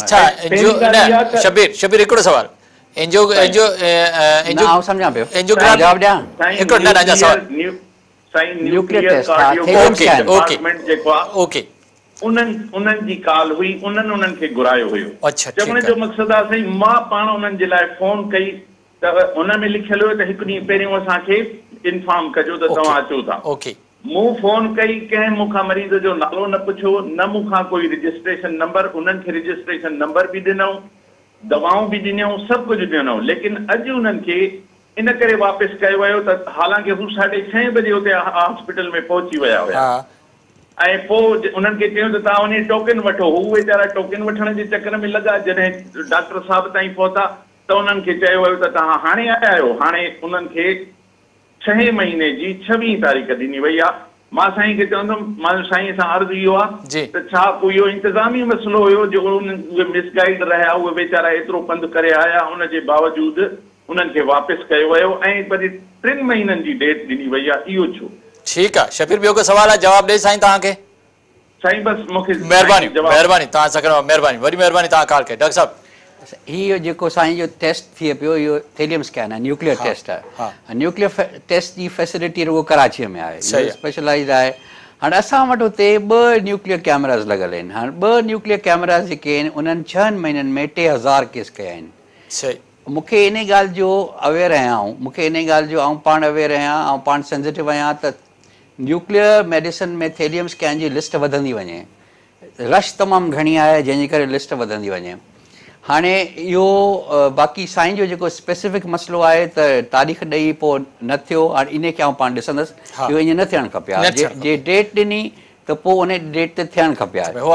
अच्छा शबीर शबीर हिकिड़ो सवाल एंजियो एंजियो एंजियो आउं सम्झां पियो, एंजियोग्राम जवाब ॾियां? हिकिड़ो न न सवाल साईं न्यूक्लियर टेस्ट डिपार्टमेंट जेको आहे ओके उन्हनि उन्हनि जी कॉल हुई, उन्हनि उन्हनि खे घुरायो हुयो। अच्छा चवण जो मक़सदु आहे साईं मां पाण उन्हनि जे लाइ फोन कई त हुन में लिखियलु हुयो त हिकु ॾींहुं पहिरियों असांखे इंफॉर्म कजो त तव्हां अचो था। ओके मूं फोन कई, कंहिं मूंखां मरीज़ जो नालो न पुछियो, न मूंखां कोई रजिस्ट्रेशन नंबर, उन्हनि खे रजिस्ट्रेशन नंबर बि ॾिनऊं, दवाऊं बि ॾिनऊं, सभु कुझु ॾिनऊं। लेकिन अॼु उन्हनि खे इन करे वापसि कयो वियो त हालांकि हू साढे छहें बजे हुते हॉस्पिटल में पहुची विया हुया ऐं पोइ उन्हनि खे चयूं त तव्हां वञी टोकन वठो। हू वीचारा टोकन वठण जे चकर में लॻा। जॾहिं डॉक्टर साहिब ताईं पहुता त उन्हनि खे चयो वियो त तव्हां हाणे आया आहियो। हाणे उन्हनि खे छहें महीने जी छवीह तारीख़ ॾिनी वई आहे। मां साईं खे चवंदुमि मां साईं सां अर्ज़ु इहो आहे त छा कोई इहो इंतिज़ामी मसइलो हुयो जो उहे मिसगाइड रहिया, उहे वीचारा एतिरो पंधु करे आया, उनजे बावजूदि उन्हनि खे वापसि कयो वियो ऐं वरी टिनि महीननि जी डेट ॾिनी वई आहे। इहो छो? ठीकु आहे शबीर, ॿियो को सवाल आहे? जवाबु ॾे साईं तव्हांखे। साईं बसि मूंखे महिरबानी महिरबानी तव्हां सां महिरबानी वॾी महिरबानी तव्हां कॉल कयो। डॉक्टर साहिबु इहो जेको साईं जो टेस्ट थिए पियो इहो थेलियम स्कैन आहे, न्यूक्लियर टेस्ट आहे। न्यूक्लियर टेस्ट जी फैसिलिटी रुगो कराचीअ में आहे, स्पेशलाइज़ आहे। हाणे असां वटि हुते ॿ न्यूक्लियर कैमरास लॻल आहिनि। हाणे ॿ न्यूक्लियर कैमरास जेके आहिनि उन्हनि छहनि महीननि में टे हज़ार केस कया आहिनि। सही। मूंखे इन ॻाल्हि जो अवेयर आहियां ऐं मूंखे इन ॻाल्हि जो आउं पाण अवेयर आहियां ऐं पाण सेंसिटिव आहियां त न्यूक्लियर मेडिसिन में थेलियम स्कैन जी लिस्ट वधंदी वञे। रश तमामु घणी आहे जंहिंजे करे लिस्ट वधंदी वञे। हाणे इहो बाक़ी साईं जो जेको स्पेसिफिक मसइलो आहे त तारीख़ ॾेई पोइ न थियो, हाणे इन खे आउं पाण ॾिसंदुसि, इहो ईअं न थियणु खपे आहे। जे डेट ॾिनी त पोइ उन डेट ते थियणु खपे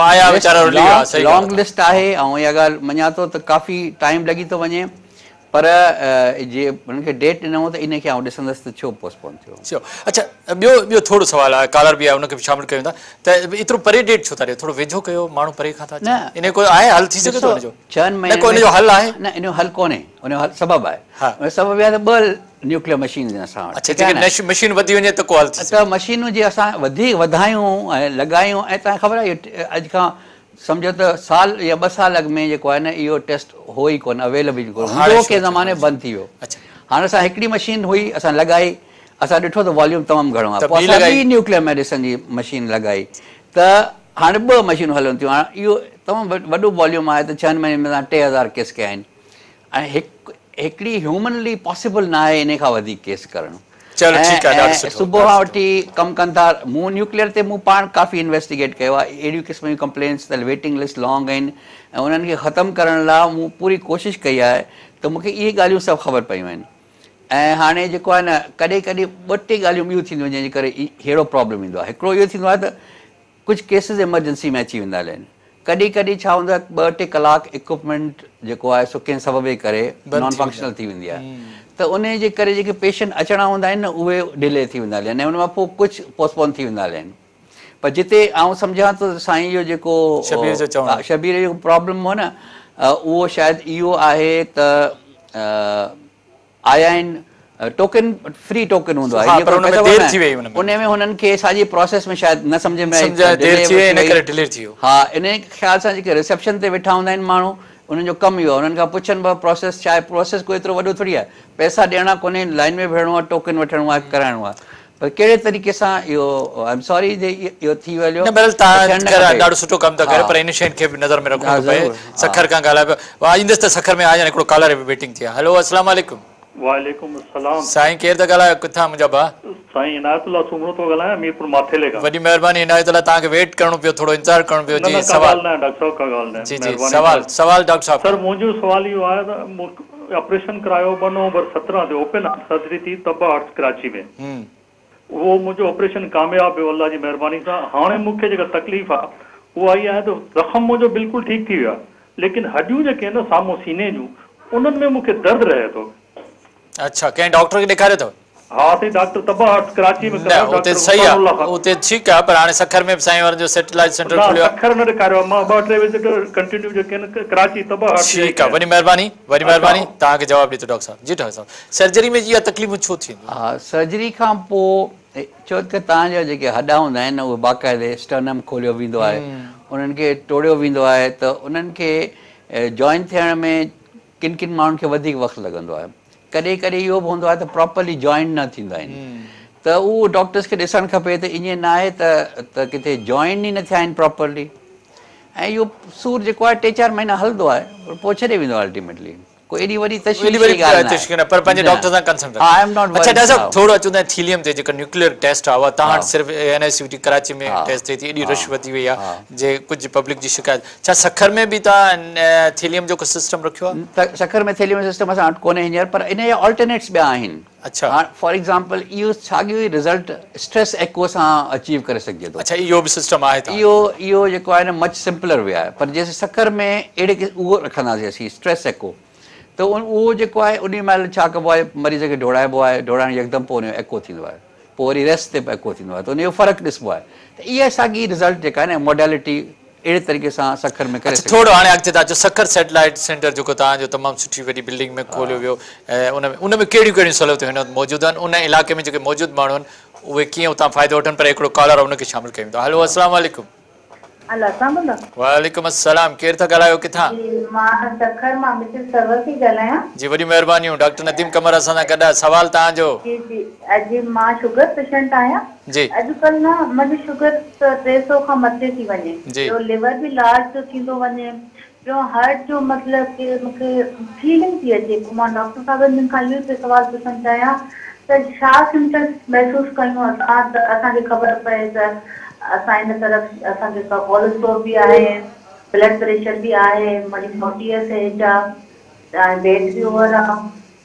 आहे। लॉन्ग लिस्ट आहे ऐं इहा ॻाल्हि मञा थो त काफ़ी टाइम लॻी थो वञे, पर जे हुननि खे डेट ॾिनऊं त इन खे आउं ॾिसंदुसि त छो पोस्टपोन थियो। अच्छा ॿियो ॿियो थोरो सवाल आहे, कॉलर बि आहे हुनखे बि शामिलु कयूं था त एतिरो परे डेट छो था ॾियो? थोरो वेझो कयो, माण्हू परे खां था न इन को आहे हल थी सघे थो हुनजो? छहनि महीननि को हिनजो हल आहे? न, इन जो हल कोन्हे, हुन जो हल सबबु आहे। हुन सबबु आहे त ॿ न्यूक्लियर मशीन असां वटि। अच्छा मशीन वधी वञे त को हल थी त मशीनूं जे असां वधीक वधायूं ऐं लॻायूं ऐं तव्हांखे ख़बर आहे अॼु खां सम्झो त साल या ॿ साल अॻु में जेको आहे न इहो टेस्ट हो ई कोन, अवेलेबल ई कोन हुओ, कंहिं ज़माने बंदि थी वियो। हाणे असां हिकिड़ी मशीन हुई, असां लॻाई, असां ॾिठो त वॉल्यूम तमामु घणो आहे, पोइ असां ॿी न्यूक्लियर मेडिसिन जी मशीन लॻाई त हाणे ॿ मशीनूं हलनि थियूं। हाणे इहो तमामु वॾो वॉल्यूम आहे त छहनि महीननि में तव्हां टे हज़ार केस कया आहिनि ऐं हिकु हिकिड़ी ह्यूमनली पॉसिबल न आहे इन खां वधीक केस करणु। सुबुह खां वठी कमु कनि था। मूं न्यूक्लियर ते मूं पाण काफ़ी इन्वेस्टिगेट कयो आहे। अहिड़ियूं क़िस्म जूं कंप्लेंट्स त वेटिंग लिस्ट लॉन्ग आहिनि ऐं उन्हनि खे ख़तमु करण लाइ मूं पूरी कोशिशि कई आहे त मूंखे इहे ॻाल्हियूं सभु ख़बर पयूं आहिनि। ऐं हाणे जेको आहे न कॾहिं कॾहिं ॿ टे ॻाल्हियूं ॿियूं थींदियूं जंहिंजे करे अहिड़ो प्रॉब्लम ईंदो आहे। हिकिड़ो इहो थींदो आहे त कुझु केसिस एमरजेंसी में अची वेंदा आहिनि। कॾहिं कॾहिं छा हूंदो आहे ॿ टे कलाक इक्विपमेंट जेको आहे सो कंहिं सबब जे करे नॉन फंक्शनल थी वेंदी आहे। त उन जे करे जेके पेशेंट अचणा हूंदा आहिनि न उहे डिले थी वेंदा हलनि ऐं उन खां पोइ कुझु पोस्टपोन थी वेंदा हलनि। पर जिते आउं सम्झां थो साईं जो जेको शबीर जो चवणु। हा, शबीर जो प्रॉब्लम हो न उहो शायदि इहो आहे त आया आहिनि टोकन फ्री टोकन हूंदो आहे, उन में हुननि खे साॼी प्रोसेस में शायदि न सम्झ में आई। हा, इन ख़्याल सां जेके रिसेप्शन ते वेठा हूंदा आहिनि माण्हू उन्हनि जो कमु इहो आहे, उन्हनि खां पुछनि पिया प्रोसेस छा आहे, प्रोसेस कोई एतिरो वॾो थोरी आहे, पैसा ॾियणा कोन्हे, लाइन में बीहणो आहे, टोकन वठिणो आहे, कराइणो आहे। पर कहिड़े तरीक़े सां इहो आई एम सॉरी इहो थी वियो। ॾाढो सुठो कमु था करे पर इन शयुनि खे बि नज़र में रखणो पए। सखर खां ॻाल्हाए पियो ईंदुसि त सखर में आया हिकिड़ो कॉलर बि वेटिंग थी आहे। हेलो अस्सलाम वालेकुम। वालेकुम अस्सलाम। साईं केरु था ॻाल्हायो, किथां मुंहिंजा भाउ? साईं इनायतुल्लाह सुमरो थो ॻाल्हायां मीरपुर माथेले खां। वॾी महिरबानी इनायतुल्लाह, तव्हांखे वेट करणो पियो, थोरो इंतज़ारु करणो पियो। जी सवाल न डॉक्टर साहब का ॻाल्हि न जी जी सवाल सवाल डॉक्टर साहब। सर मुंहिंजो सवाल इहो आहे त ऑपरेशन करायो ॿ नवंबर सत्रहं ते ओपन सर्जरी थी तब्बा हार्ट कराची में, उहो मुंहिंजो ऑपरेशन कामयाबु वियो अल्लाह जी महिरबानी सां। हाणे मूंखे जेका तकलीफ़ आहे उहा आई आहे त ज़ख़म मुंहिंजो बिल्कुलु ठीकु थी वियो आहे, लेकिन हॾियूं जेके आहिनि साम्हूं सीने जूं उन्हनि में मूंखे दर्द रहे थो। अच्छा, कंहिं डॉक्टर खे ॾेखारियो अथव? हा साईं, डॉक्टर तब्बा हार्ट कराची में। उते सही आहे, उते ठीकु आहे, पर हाणे सखर में साईं वारनि जो सैटेलाइट सेंटर खुलियो आहे। सखर न ॾेखारियो आहे, मां ॿ टे विज़िट कंटिन्यू जेके आहिनि कराची तब्बा हार्ट। ठीकु आहे, वॾी महिरबानी वॾी महिरबानी, तव्हांखे जवाबु ॾितो डॉक्टर साहब। जी डॉक्टर साहब, सर्जरी में इहा तकलीफ़ूं छो थींदियूं? हा, सर्जरी खां पोइ छो त तव्हांजा जेके हॾा हूंदा आहिनि उहे बाक़ाइदे स्टर्नम खोलियो वेंदो आहे, उन्हनि खे टोड़ियो वेंदो आहे, त उन्हनि खे जॉइन थियण में किन किन माण्हुनि खे वधीक वक़्तु लॻंदो आहे। कॾहिं कॾहिं इहो बि हूंदो आहे त प्रॉपरली जॉइन न थींदा आहिनि, त उहो डॉक्टर्स खे ॾिसणु खपे त ईअं न आहे त किथे जॉइन ई न थिया आहिनि प्रॉपरली, ऐं इहो सूरु जेको आहे टे चारि महीना हलंदो आहे पोइ छॾे वेंदो आहे अल्टीमेटली। कोई एॾी वॾी तशवीश पर पंहिंजे डॉक्टर सां कंसल्ट। अच्छा डॉक्टर साहब, थोरो अचूं था थीलियम ते जेका न्यूक्लियर टेस्ट आहे तव्हां वटि सिर्फ़ु N I C V T Karachi में टेस्ट थिए थी, एॾी रश वधी वई आहे जे कुझु पब्लिक जी शिकायत, छा सखर में बि तव्हां थीलियम जो सिस्टम रखियो आहे? सखर में थीलियम सिस्टम असां वटि कोन्हे हींअर, पर इन जा ऑल्टरनेट्स ॿिया आहिनि। अच्छा, फॉर एग्ज़ाम्पल इहो साॻियो ई रिज़ल्ट स्ट्रेस एक्को सां अचीव करे सघिजे थो। अच्छा, इहो बि सिस्टम आहे? इहो इहो जेको आहे न मच सिंपलर वे आहे, पर जैसे सखर में अहिड़े उहो रखंदासीं असीं स्ट्रेस एक्को, त उहो जेको आहे उन महिल छा कबो आहे, मरीज़ खे ढोड़ाइबो आहे, ढोड़ाइण यकदमि पोइ उनजो एको थींदो आहे, पोइ वरी रेस्ट ते एको थींदो आहे, त उनजो फ़र्क़ु ॾिसबो आहे। त इहा साॻी रिज़ल्ट जेका आहे न मोडेलिटी अहिड़े तरीक़े सां सखर में करे। थोरो हाणे अॻिते था अचो, सखर सैटेलाइट सेंटर जेको तव्हांजो तमामु सुठी वॾी बिल्डिंग में खोलियो वियो, ऐं उन में उन में कहिड़ियूं कहिड़ियूं सहूलियतूं हिन वक़्तु मौजूदु आहिनि, उन इलाइक़े में जेके मौजूदु माण्हू आहिनि उहे कीअं उतां फ़ाइदो वठनि, पर हिकिड़ो कॉलर आहे उनखे शामिलु कयूं था। हेलो अस्सलाम वालेकुम। वालेकुम अस्सलाम, केरु था ॻाल्हायो, किथां? जी वॾी महिरबानी, डॉक्टर नदीम कमर असां सां गॾु आहे। सवाल तव्हांजो? जी जी अॼु मां शुगर पेशेंट आहियां जी। अॼुकल्ह न मुंहिंजी शुगर टे सौ खां मथे थी वञे, ॿियो लिवर बि लार्ज थींदो वञे, ॿियो हार्ट जो मतिलबु की मूंखे फीलिंग थी अचे। पोइ मां डॉक्टर साहिबनि खां इहो ई सवाल पुछणु चाहियां त छा सिम्टम्स महसूसु कयूं असां, त असांखे ख़बर पए त असां हिन तरफ़ असांखे कोलेस्ट्रोल बि आहे, ब्लड प्रेशर भी आहे, मुंहिंजी फोर्टीअ एज आहे, वेट बि ओवर आहे,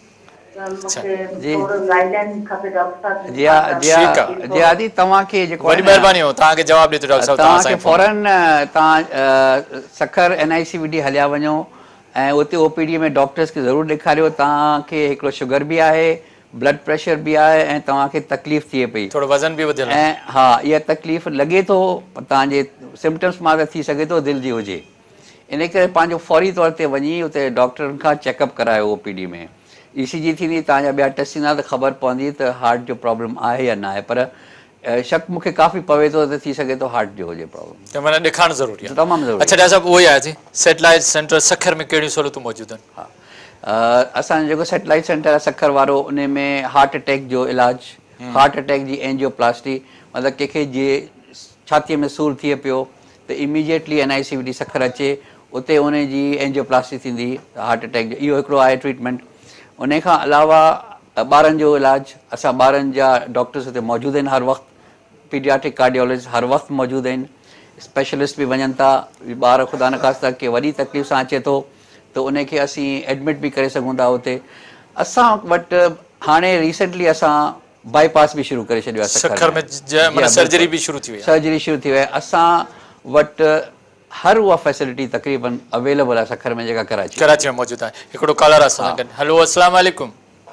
फौरन तव्हां Sukkur N I C V D हलिया वञो ऐं उते ओपीडी में डॉक्टर्स खे ज़रूरु ॾेखारियो। तव्हांखे हिकिड़ो शुगर बि आहे, ब्लड प्रेशर बि आहे, ऐं तव्हांखे तकलीफ़ थिए पई, थोरो वज़न बि वधियल ऐं हा इहा तकलीफ़ लॻे थो तव्हांजे सिम्टम्स मां त थी सघे थो दिलि जी हुजे, इन करे पंहिंजो फौरी तौर ते वञी उते डॉक्टरनि खां चेकअप करायो। ओपीडी में ई सी जी थींदी, तव्हांजा ॿिया टेस्ट थींदा त ख़बर पवंदी त हार्ट जो प्रॉब्लम आहे या न आहे, पर शक मूंखे काफ़ी पवे थो त थी सघे थो हार्ट जो हुजे प्रॉब्लम, त माना ॾेखारणु ज़रूरी आहे, तमामु ज़रूरी। अच्छा डॉक्टर साहिबु उहो ई आहे थी सैटेलाइट सेंटर सखर में कहिड़ियूं सहूलियतूं मौजूदु आहिनि? हा, असांजो जेको सैटेलाइट सेंटर आहे सखर वारो, उन में हार्ट अटैक जो इलाजु, हार्ट अटैक जी एंजियोप्लास्टी, मतिलबु कंहिंखे जीअं छातीअ में सूरु थिए पियो त immediately N I C V D Sukkur अचे, उते उन जी एंजियोप्लास्टी थींदी हार्ट अटैक जो, इहो हिकिड़ो आहे ट्रीटमेंट। उन खां अलावा ॿारनि जो इलाजु, असां ॿारनि जा डॉक्टर्स हुते मौजूदु आहिनि हर वक़्तु, पीडियाट्रिक कार्डियोलॉजिस्ट हर वक़्तु मौजूदु आहिनि, स्पेशलिस्ट बि वञनि था। ॿार ख़ुदा न ख़ासिता के वॾी तकलीफ़ सां अचे थो त उनखे असीं एडमिट बि करे सघूं था उते। असां वटि हाणे रिसेंटली असां बाईपास बि शुरू करे छॾियो आहे सखर में, सर्जरी बि शुरू थी वई, सर्जरी शुरू थी वई आहे। असां वटि हर उहा फैसिलिटी तक़रीबन अवेलेबल आहे सखर में जेका कराची कराची में मौजूदु आहे। हिकिड़ो कॉलर आहे असां सां गॾु। हेलो अस्सलाम वालेकुम।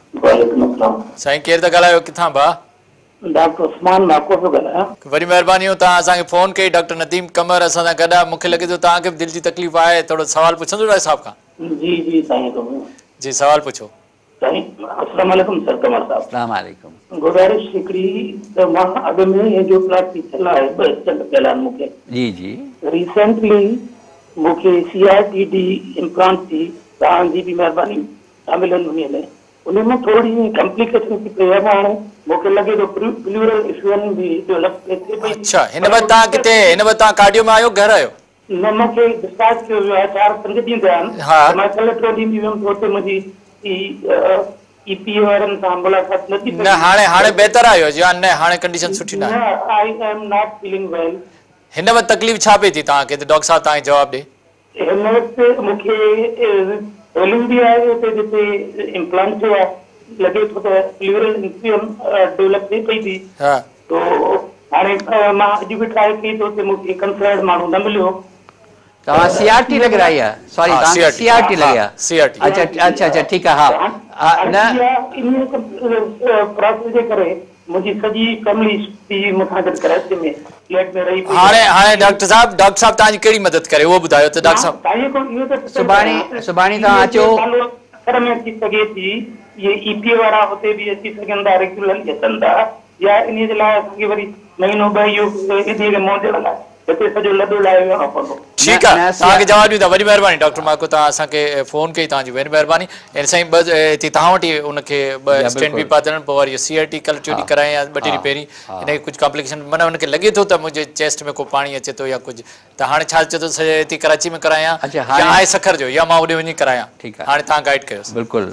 वालेकुम अस्सलाम। साईं केरु था ॻाल्हायो, किथां भाउ? डॉक्टर उस्मान नाको पियो ॻाल्हायां। वरी महिरबानी तव्हां असांखे फ़ोन कई, डॉक्टर नदीम कमर असां सां गॾु आहे। मूंखे लॻे थो तव्हांखे बि दिलि जी तकलीफ़ आहे, थोरो सवाल पुछंदो डॉक्टर साहिब खां? जी जी साईं जी सवाल पुछो साईं। अस्सलाम वालेकुम सर कमर साहब। अस्सलाम वालेकुम। गुज़ारिश हिकिड़ी त मां अॻु में एंजियोप्लास्टी थियल आहे ॿ स्टेंट थियल आहिनि मूंखे। जी जी। रिसेंटली मूंखे C R T D implant थी, तव्हांजी बि महिरबानी शामिल आहिनि उन में। उन में थोरी कॉम्प्लिकेशन थी पई आहे, हाणे मूंखे लॻे थो प्लूरल इश्यूअनि बि डेवलप थिए पई। अच्छा, हिन वक़्तु तव्हां किथे, हिन वक़्तु तव्हां कार्डियो में आहियो, घर आहियो? न, मूंखे डिस्चार्ज कयो वियो आहे, चारि पंज ॾींहं थिया आहिनि। हा। मां कल्ह टियों ॾींहुं बि वियुमि, हुते मुंहिंजी ई पी वारनि सां मुलाक़ात न थी। न हाणे हाणे बहितर आहियो या न? हाणे कंडीशन सुठी न आहे? I am not feeling well. हिन वक़्तु तकलीफ़ छा पई थी तव्हांखे, त डॉक्टर साहब तव्हांखे जवाबु ॾे? हिन वक़्तु मूंखे हेलिंग बि आहे, हुते जिते इम्प्लांट थियो आहे, लॻे थो त प्लूरल इन्फ्यूजन डेवलप थी पई थी। तो हाणे मां अॼु बि ट्राई कई त हुते मूंखे कंसर्न माण्हू न मिलियो। तव्हां सी आर टी लॻराई आहे? सॉरी तव्हां सी आर टी लॻी आहे? C R T. अच्छा अच्छा अच्छा ठीकु आहे। हा न इन प्रोसेस जे करे मुंहिंजी सॼी फैमिली थी मूंखां गॾु कराची में फ्लैट में रही। हाणे हाणे डॉक्टर साहब डॉक्टर साहब तव्हांजी कहिड़ी मदद करे उहो ॿुधायो त डॉक्टर साहब। सुभाणे सुभाणे तव्हां अचो। घर में अची सघे थी, ये ई पी वारा हुते बि अची सघनि था, रेगुलरली अचनि था, या इन जे लाइ असांखे वरी महीनो ॿ इहो इन मौज लाइ हिते सॼो लॾो लाहे वियो पवंदो। ठीकु आहे, तव्हांखे जवाबु ॾींदा। वॾी महिरबानी डॉक्टर माको, तव्हां असांखे फ़ोन कई, तव्हांजी वॾी महिरबानी। ऐं साईं ॿ हिते तव्हां वटि उनखे ॿ स्टेंट बि पातल, पोइ वरी सी आर टी कल्ह टियों ॾींहुं कराई आहे, ॿ टे ॾींहं पहिरीं। हिनखे कुझु कॉम्प्लिकेशन माना हुनखे लॻे थो त मुंहिंजे चेस्ट में को पाणी अचे थो या कुझु, त हाणे छा चए थो हिते कराची में करायां या आहे सखर जो, या मां होॾे वञी करायां? ठीकु आहे, हाणे तव्हां गाइड कयोसि। बिल्कुलु।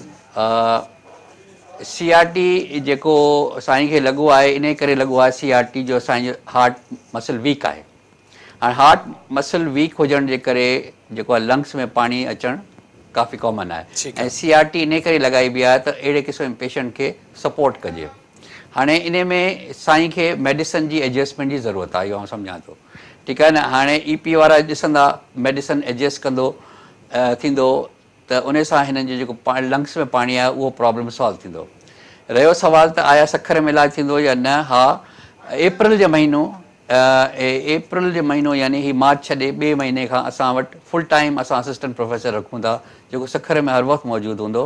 सी आर टी जेको साईं खे लॻो आहे, इन करे लॻो आहे सी आर टी जो असांजो हार्ट मसल वीक आहे। हाणे हार्ट मसल वीक हुजण जे करे जेको आहे लंग्स में पाणी अचणु काफ़ी कॉमन आहे, ऐं सी आर टी इन करे लॻाई बि आहे त अहिड़े क़िस्म पेशेंट खे सपोर्ट कजे। हाणे इन में साईं खे मेडिसिन जी एडजस्टमेंट जी ज़रूरत आहे, इहो आउं सम्झां थो। ठीकु आहे न। हाणे ई पी वारा ॾिसंदा, मेडिसिन एडजस्ट कंदो थींदो त उन सां हिननि जो जेको पा लंग्स में पाणी आहे उहो प्रॉब्लम सॉल्व थींदो। रहियो सवाल त आया सखर में इलाजु थींदो या न? हा, अप्रैल जो महीनो अप्रैल जो महीनो यानी ही मार्च छॾे ॿिए महीने खां असां वटि फुल टाइम असां असिस्टेंट प्रोफेसर रखूं था, जेको सखर में हर वक़्तु मौजूदु हूंदो,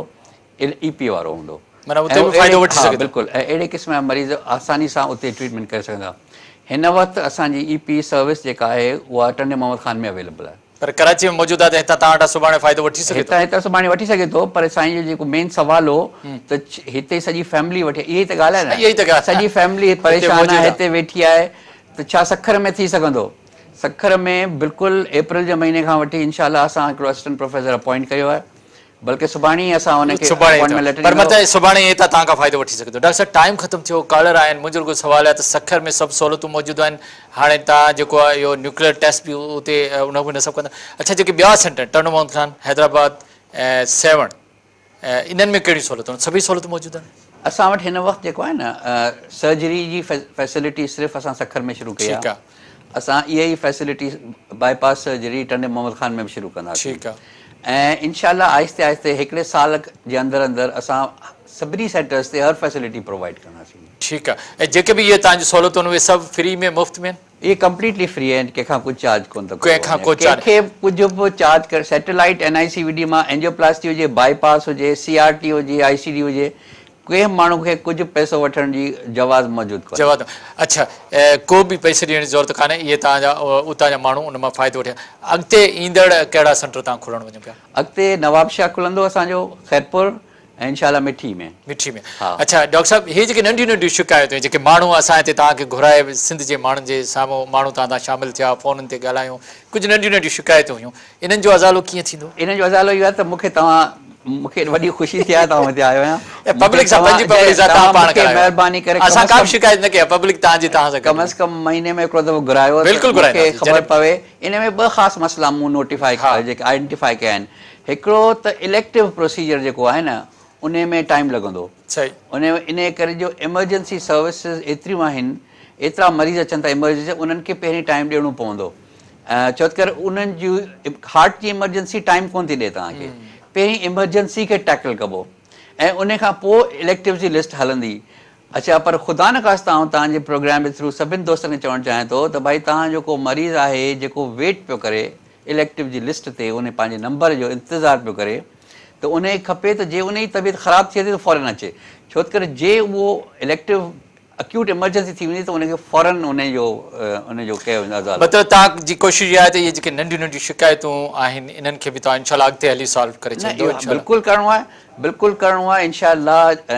ई पी वारो हूंदो। बिल्कुलु। ऐं अहिड़े क़िस्म जा मरीज़ आसानी सां उते ट्रीटमेंट करे सघंदा। हिन वक़्तु असांजी ई पी सर्विस जेका आहे उहा टंडे मोहम्मद ख़ान में अवेलेबल आहे। पर कराची में मौजूदु आहे त हितां तव्हां वटां सुभाणे फ़ाइदो वठी सघे थो? हितां सुभाणे वठी सघे थो, पर साईं जो जेको मेन सवाल हो त हिते सॼी फैमिली वठी, इहा ई त ॻाल्हि आहे न, इहा ई त ॻाल्हि, सॼी फैमिली परेशान आहे, हिते वेठी आहे, त छा सखर में थी सघंदो? सखर में बिल्कुलु अप्रैल जे महीने खां वठी इनशाला असां हिकिड़ो असिस्टेंट प्रोफेसर अपॉइंट कयो आहे, बल्कि सुभाणे ई असां हुनखे अपॉइंटमेंट लेटर, पर मतिलबु सुभाणे ई त तव्हां खां फ़ाइदो वठी सघे थो। डॉक्टर साहब टाइम ख़तमु थियो, कॉलर आहिनि। मुंहिंजो रुॻो सुवालु आहे त सखर में सभु सहूलियतूं मौजूदु आहिनि। हाणे तव्हां जेको आहे इहो न्यूक्लियर टेस्ट बि उते उन बि न सभु कंदा। अच्छा, जेके ॿिया सेंटर टंडे मोहम्मद ख़ान, हैदराबाद ऐं सेवन, इन्हनि में कहिड़ियूं सहूलियतूं आहिनि? सभई सहूलियतूं मौजूदु आहिनि? असां वटि हिन वक़्तु जेको आहे न सर्जरी जी फैसिलिटी सिर्फ़ु असां सखर में शुरू कई आहे। असां इहा ई facility bypass surgery Tando Muhammad Khan में बि शुरू कंदासीं। ठीकु आहे। ऐं इनशाला आहिस्ते आहिस्ते हिकिड़े साल जे अंदरि अंदरि असां सभिनी सेंटर्स ते हर फैसिलिटी प्रोवाइड कंदासीं। ठीकु आहे। ऐं जेके बि इहे तव्हांजी सहूलियतूं आहिनि उहे सभु फ्री में मुफ़्त में आहिनि? इहे कंप्लीटली फ्री आहिनि, कंहिंखां कुझु चार्ज कोन थो कंहिंखां को चार्ज, कंहिंखे कुझु बि चार्ज करे। Satellite N I C V D मां एंजियोप्लास्टी हुजे, बाईपास हुजे, सी आर टी हुजे, आई सी डी हुजे, कंहिं माण्हू खे कुझु पैसो वठण जी जवाज़ मौजूदु कोन्हे। जवाज़ अच्छा, को बि पैसे ॾियण जी ज़रूरत कान्हे, इहे तव्हांजा उतां जा माण्हू उन मां फ़ाइदो वठे। अॻिते ईंदड़ कहिड़ा सेंटर तव्हां खोलण वञो पिया? अॻिते नवाबशाह खुलंदो असांजो खैरपुर, ऐं इनशाला मिठी में। मिठी में। अच्छा डॉक्टर साहब, हे जेके नंढियूं नंढियूं शिकायतूं जेके माण्हू असां हिते तव्हांखे घुराए, सिंध जे माण्हुनि जे साम्हूं माण्हू तव्हां सां शामिलु थिया, फ़ोननि ते ॻाल्हायूं, कुझु नंढियूं नंढियूं शिकायतूं हुयूं, इन्हनि जो अज़ालो कीअं थींदो? इन जो अज़ालो इहो आहे त मूंखे तव्हां, मूंखे वॾी ख़ुशी थी आहे तव्हां हिते आयो आहियां। पब्लिक सां पंहिंजी पब्लिक सां तव्हां पाण करायो, महिरबानी करे असां का शिकायत न कई, पब्लिक तव्हांजी तव्हां सां कम अज़ कम महीने में हिकिड़ो दफ़ो घुरायो, बिल्कुलु घुरायो, ख़बर पवे। इन में ॿ ख़ासि मसइला मूं नोटिफाई जेके आइडेंटिफाई कया आहिनि। हिकिड़ो त इलेक्टिव प्रोसीजर जेको आहे न उन में टाइम लॻंदो। सही। उन इन करे जो इमरजेंसी सर्विसिस एतिरियूं आहिनि, एतिरा मरीज़ अचनि था इमरजेंसी, उन्हनि खे पहिरीं टाइम ॾियणो पवंदो। छो त करे उन्हनि जूं हार्ट जी इमरजेंसी टाइम कोन थी ॾिए तव्हांखे, पहिरीं इमरजेंसी खे टैकल कबो। ऐं उन खां पोइ इलेक्टिव जी लिस्ट हलंदी। अच्छा, पर ख़ुदा न ख़ासिता आउं तव्हांजे प्रोग्राम जे थ्रू सभिनि दोस्तनि खे चवणु चाहियां थो त भाई तव्हां जेको मरीज़ आहे जेको वेट पियो करे इलेक्टिव जी लिस्ट ते, उन पंहिंजे नंबर जो इंतज़ारु पियो करे, त उन खे खपे त जे उन जी तबियत ख़राबु थिए थी त फ़ौरन अचे। छो त करे जे उहो इलेक्टिव अक्यूट इमरजेंसी थी वेंदी त उनखे फ़ौरन उनजो उनजो कयो वेंदो आहे। मतिलबु तव्हांजी कोशिशि इहा आहे त इहे जेके नंढियूं नंढियूं शिकायतूं आहिनि इन्हनि खे बि तव्हां इनशाला अॻिते हली सॉल्व करे छॾींदो? बिल्कुलु करिणो आहे, बिल्कुलु करिणो आहे इनशाला।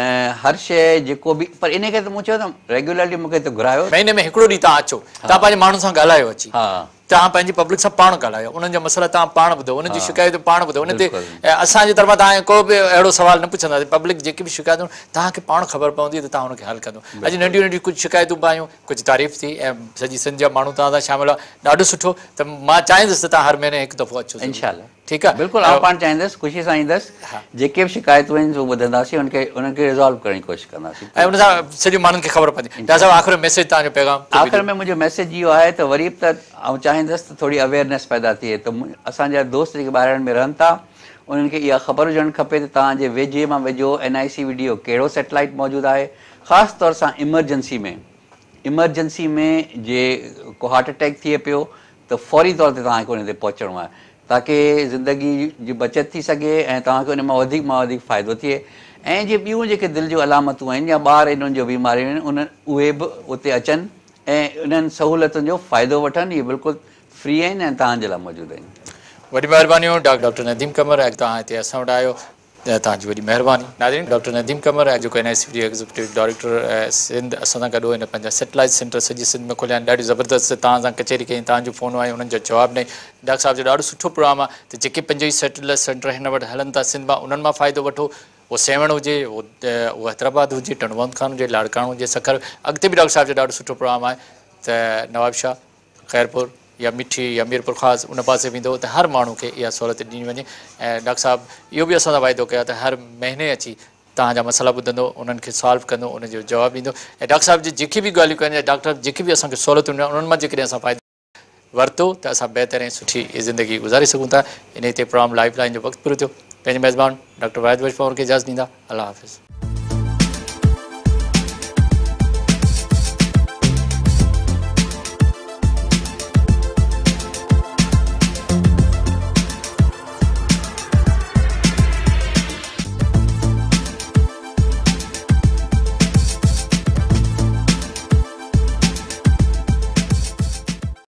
हर शइ जेको बि, पर इन खे त मूं चयो त रेगुलरली मूंखे त घुरायो, महीने में हिकिड़ो ॾींहुं तव्हां अचो, तव्हां पंहिंजे माण्हुनि सां ॻाल्हायो अची, हा तव्हां पंहिंजी पब्लिक सां पाण ॻाल्हायो, उन्हनि जा मसइला तव्हां पाण ॿुधो, उन्हनि जी शिकायतूं पाण ॿुधो। उन ते असांजे तरफ़ां तव्हां को बि अहिड़ो सुवाल न पुछंदासीं। पब्लिक जेकी बि शिकायतूं तव्हांखे पाण ख़बर पवंदी त तव्हां हुनखे हल कंदो। अॼु नंढियूं नंढियूं कुझु शिकायतूं पायूं, कुझु तारीफ़ थी ऐं सॼी सिंध जा माण्हू तव्हां सां शामिल आहे, ॾाढो सुठो। त मां चाहींदुसि त तव्हां हर महीने हिकु दफ़ो अचो इनशाला। ठीकु आहे? बिल्कुलु, आउं पाण चाहींदुसि, ख़ुशी सां ईंदुसि। जेके बि शिकायतूं आहिनि उहे ॿुधंदासीं, उनखे उन्हनि खे रिज़ॉल्व करण जी कोशिशि कंदासीं ऐं उन सां सॼे माण्हुनि खे ख़बर पवंदी। डॉक्टर साहिबु आख़िर में मैसेज तव्हांजो पैगाम? आख़िर में मुंहिंजो मैसेज इहो आहे त वरी बि त आउं चाहींदुसि त थोरी अवेयरनेस पैदा थिए त असांजा दोस्त जेके ॿाहिरि में रहनि था उन्हनि खे इहा ख़बर हुजणु खपे त तव्हांजे वेझे मां वेझो एन आई सी वीडियो कहिड़ो सैटेलाइट मौजूदु आहे। ख़ासि तौर सां इमरजेंसी में इमरजेंसी में जे को हार्ट अटैक थिए पियो त फौरी तौर ते तव्हांखे उन ते पहुचणो आहे ताकी ज़िंदगी जी बचति थी सघे ऐं तव्हांखे उन मां वधीक मां वधीक फ़ाइदो थिए। ऐं जे ॿियूं जेके दिलि जूं अलामतूं आहिनि या ॿार इन्हनि जो बीमारियूं आहिनि उन उहे बि उते अचनि ऐं उन्हनि सहूलियतुनि जो फ़ाइदो वठनि। इहे बिल्कुलु फ्री आहिनि ऐं तव्हांजे लाइ मौजूदु आहिनि। वॾी महिरबानी डॉक्टर नदीम कमर, तव्हां हिते असां वटि आयो, तव्हांजी वॾी महिरबानी। नाज़रीन, डॉक्टर नदीम कमर जेको N I C D executive director Sindh असां सां गॾु हिन पंहिंजा सैटेलाइट सेंटर सॼी सिंध में खोलिया आहिनि। ॾाढी ज़बरदस्त तव्हां सां कचहरी कई, तव्हांजो फ़ोन आयो, उन्हनि जो जवाबु ॾेई। डॉक्टर साहिब जो ॾाढो सुठो प्रोग्राम आहे त जेके पंज ई सैटेलाइट सेंटर हिन वटि हलनि था सिंध मां, उन्हनि मां फ़ाइदो वठो। उहो सेवण हुजे, उहो उहो हैदराबाद हुजे, टणवंत खान हुजे, लाड़काणो हुजे, सखर। अॻिते बि डॉक्टर साहिब जो ॾाढो सुठो प्रोग्राम आहे त नवाबशाह, ख़ैरपुर या मिठी या मीरपुर ख़ासि उन पासे वेंदो त हर माण्हू खे इहा सहूलियत ॾिनी वञे। ऐं डॉक्टर साहिबु इहो बि असां सां वाइदो कयो त हर महीने अची तव्हांजा मसइला ॿुधंदो, उन्हनि खे सॉल्व कंदो, उनजो जवाबु ॾींदो। ऐं डॉक्टर साहिब जी जेकी बि ॻाल्हियूं कनि या डॉक्टर जेकी बि असांखे सहूलियतूं ॾियनि उन्हनि मां जेकॾहिं असां फ़ाइदो वरितो त असां बहितर ऐं सुठी ज़िंदगी गुज़ारे सघूं था। इन ते प्रोग्राम लाइफ लाइन जो वक़्तु पूरो थियो। पंहिंजे मेज़बान डॉक्टर वाहिद बशमोर खे इजाज़त ॾींदा। अल्लाह हाफ़िज़।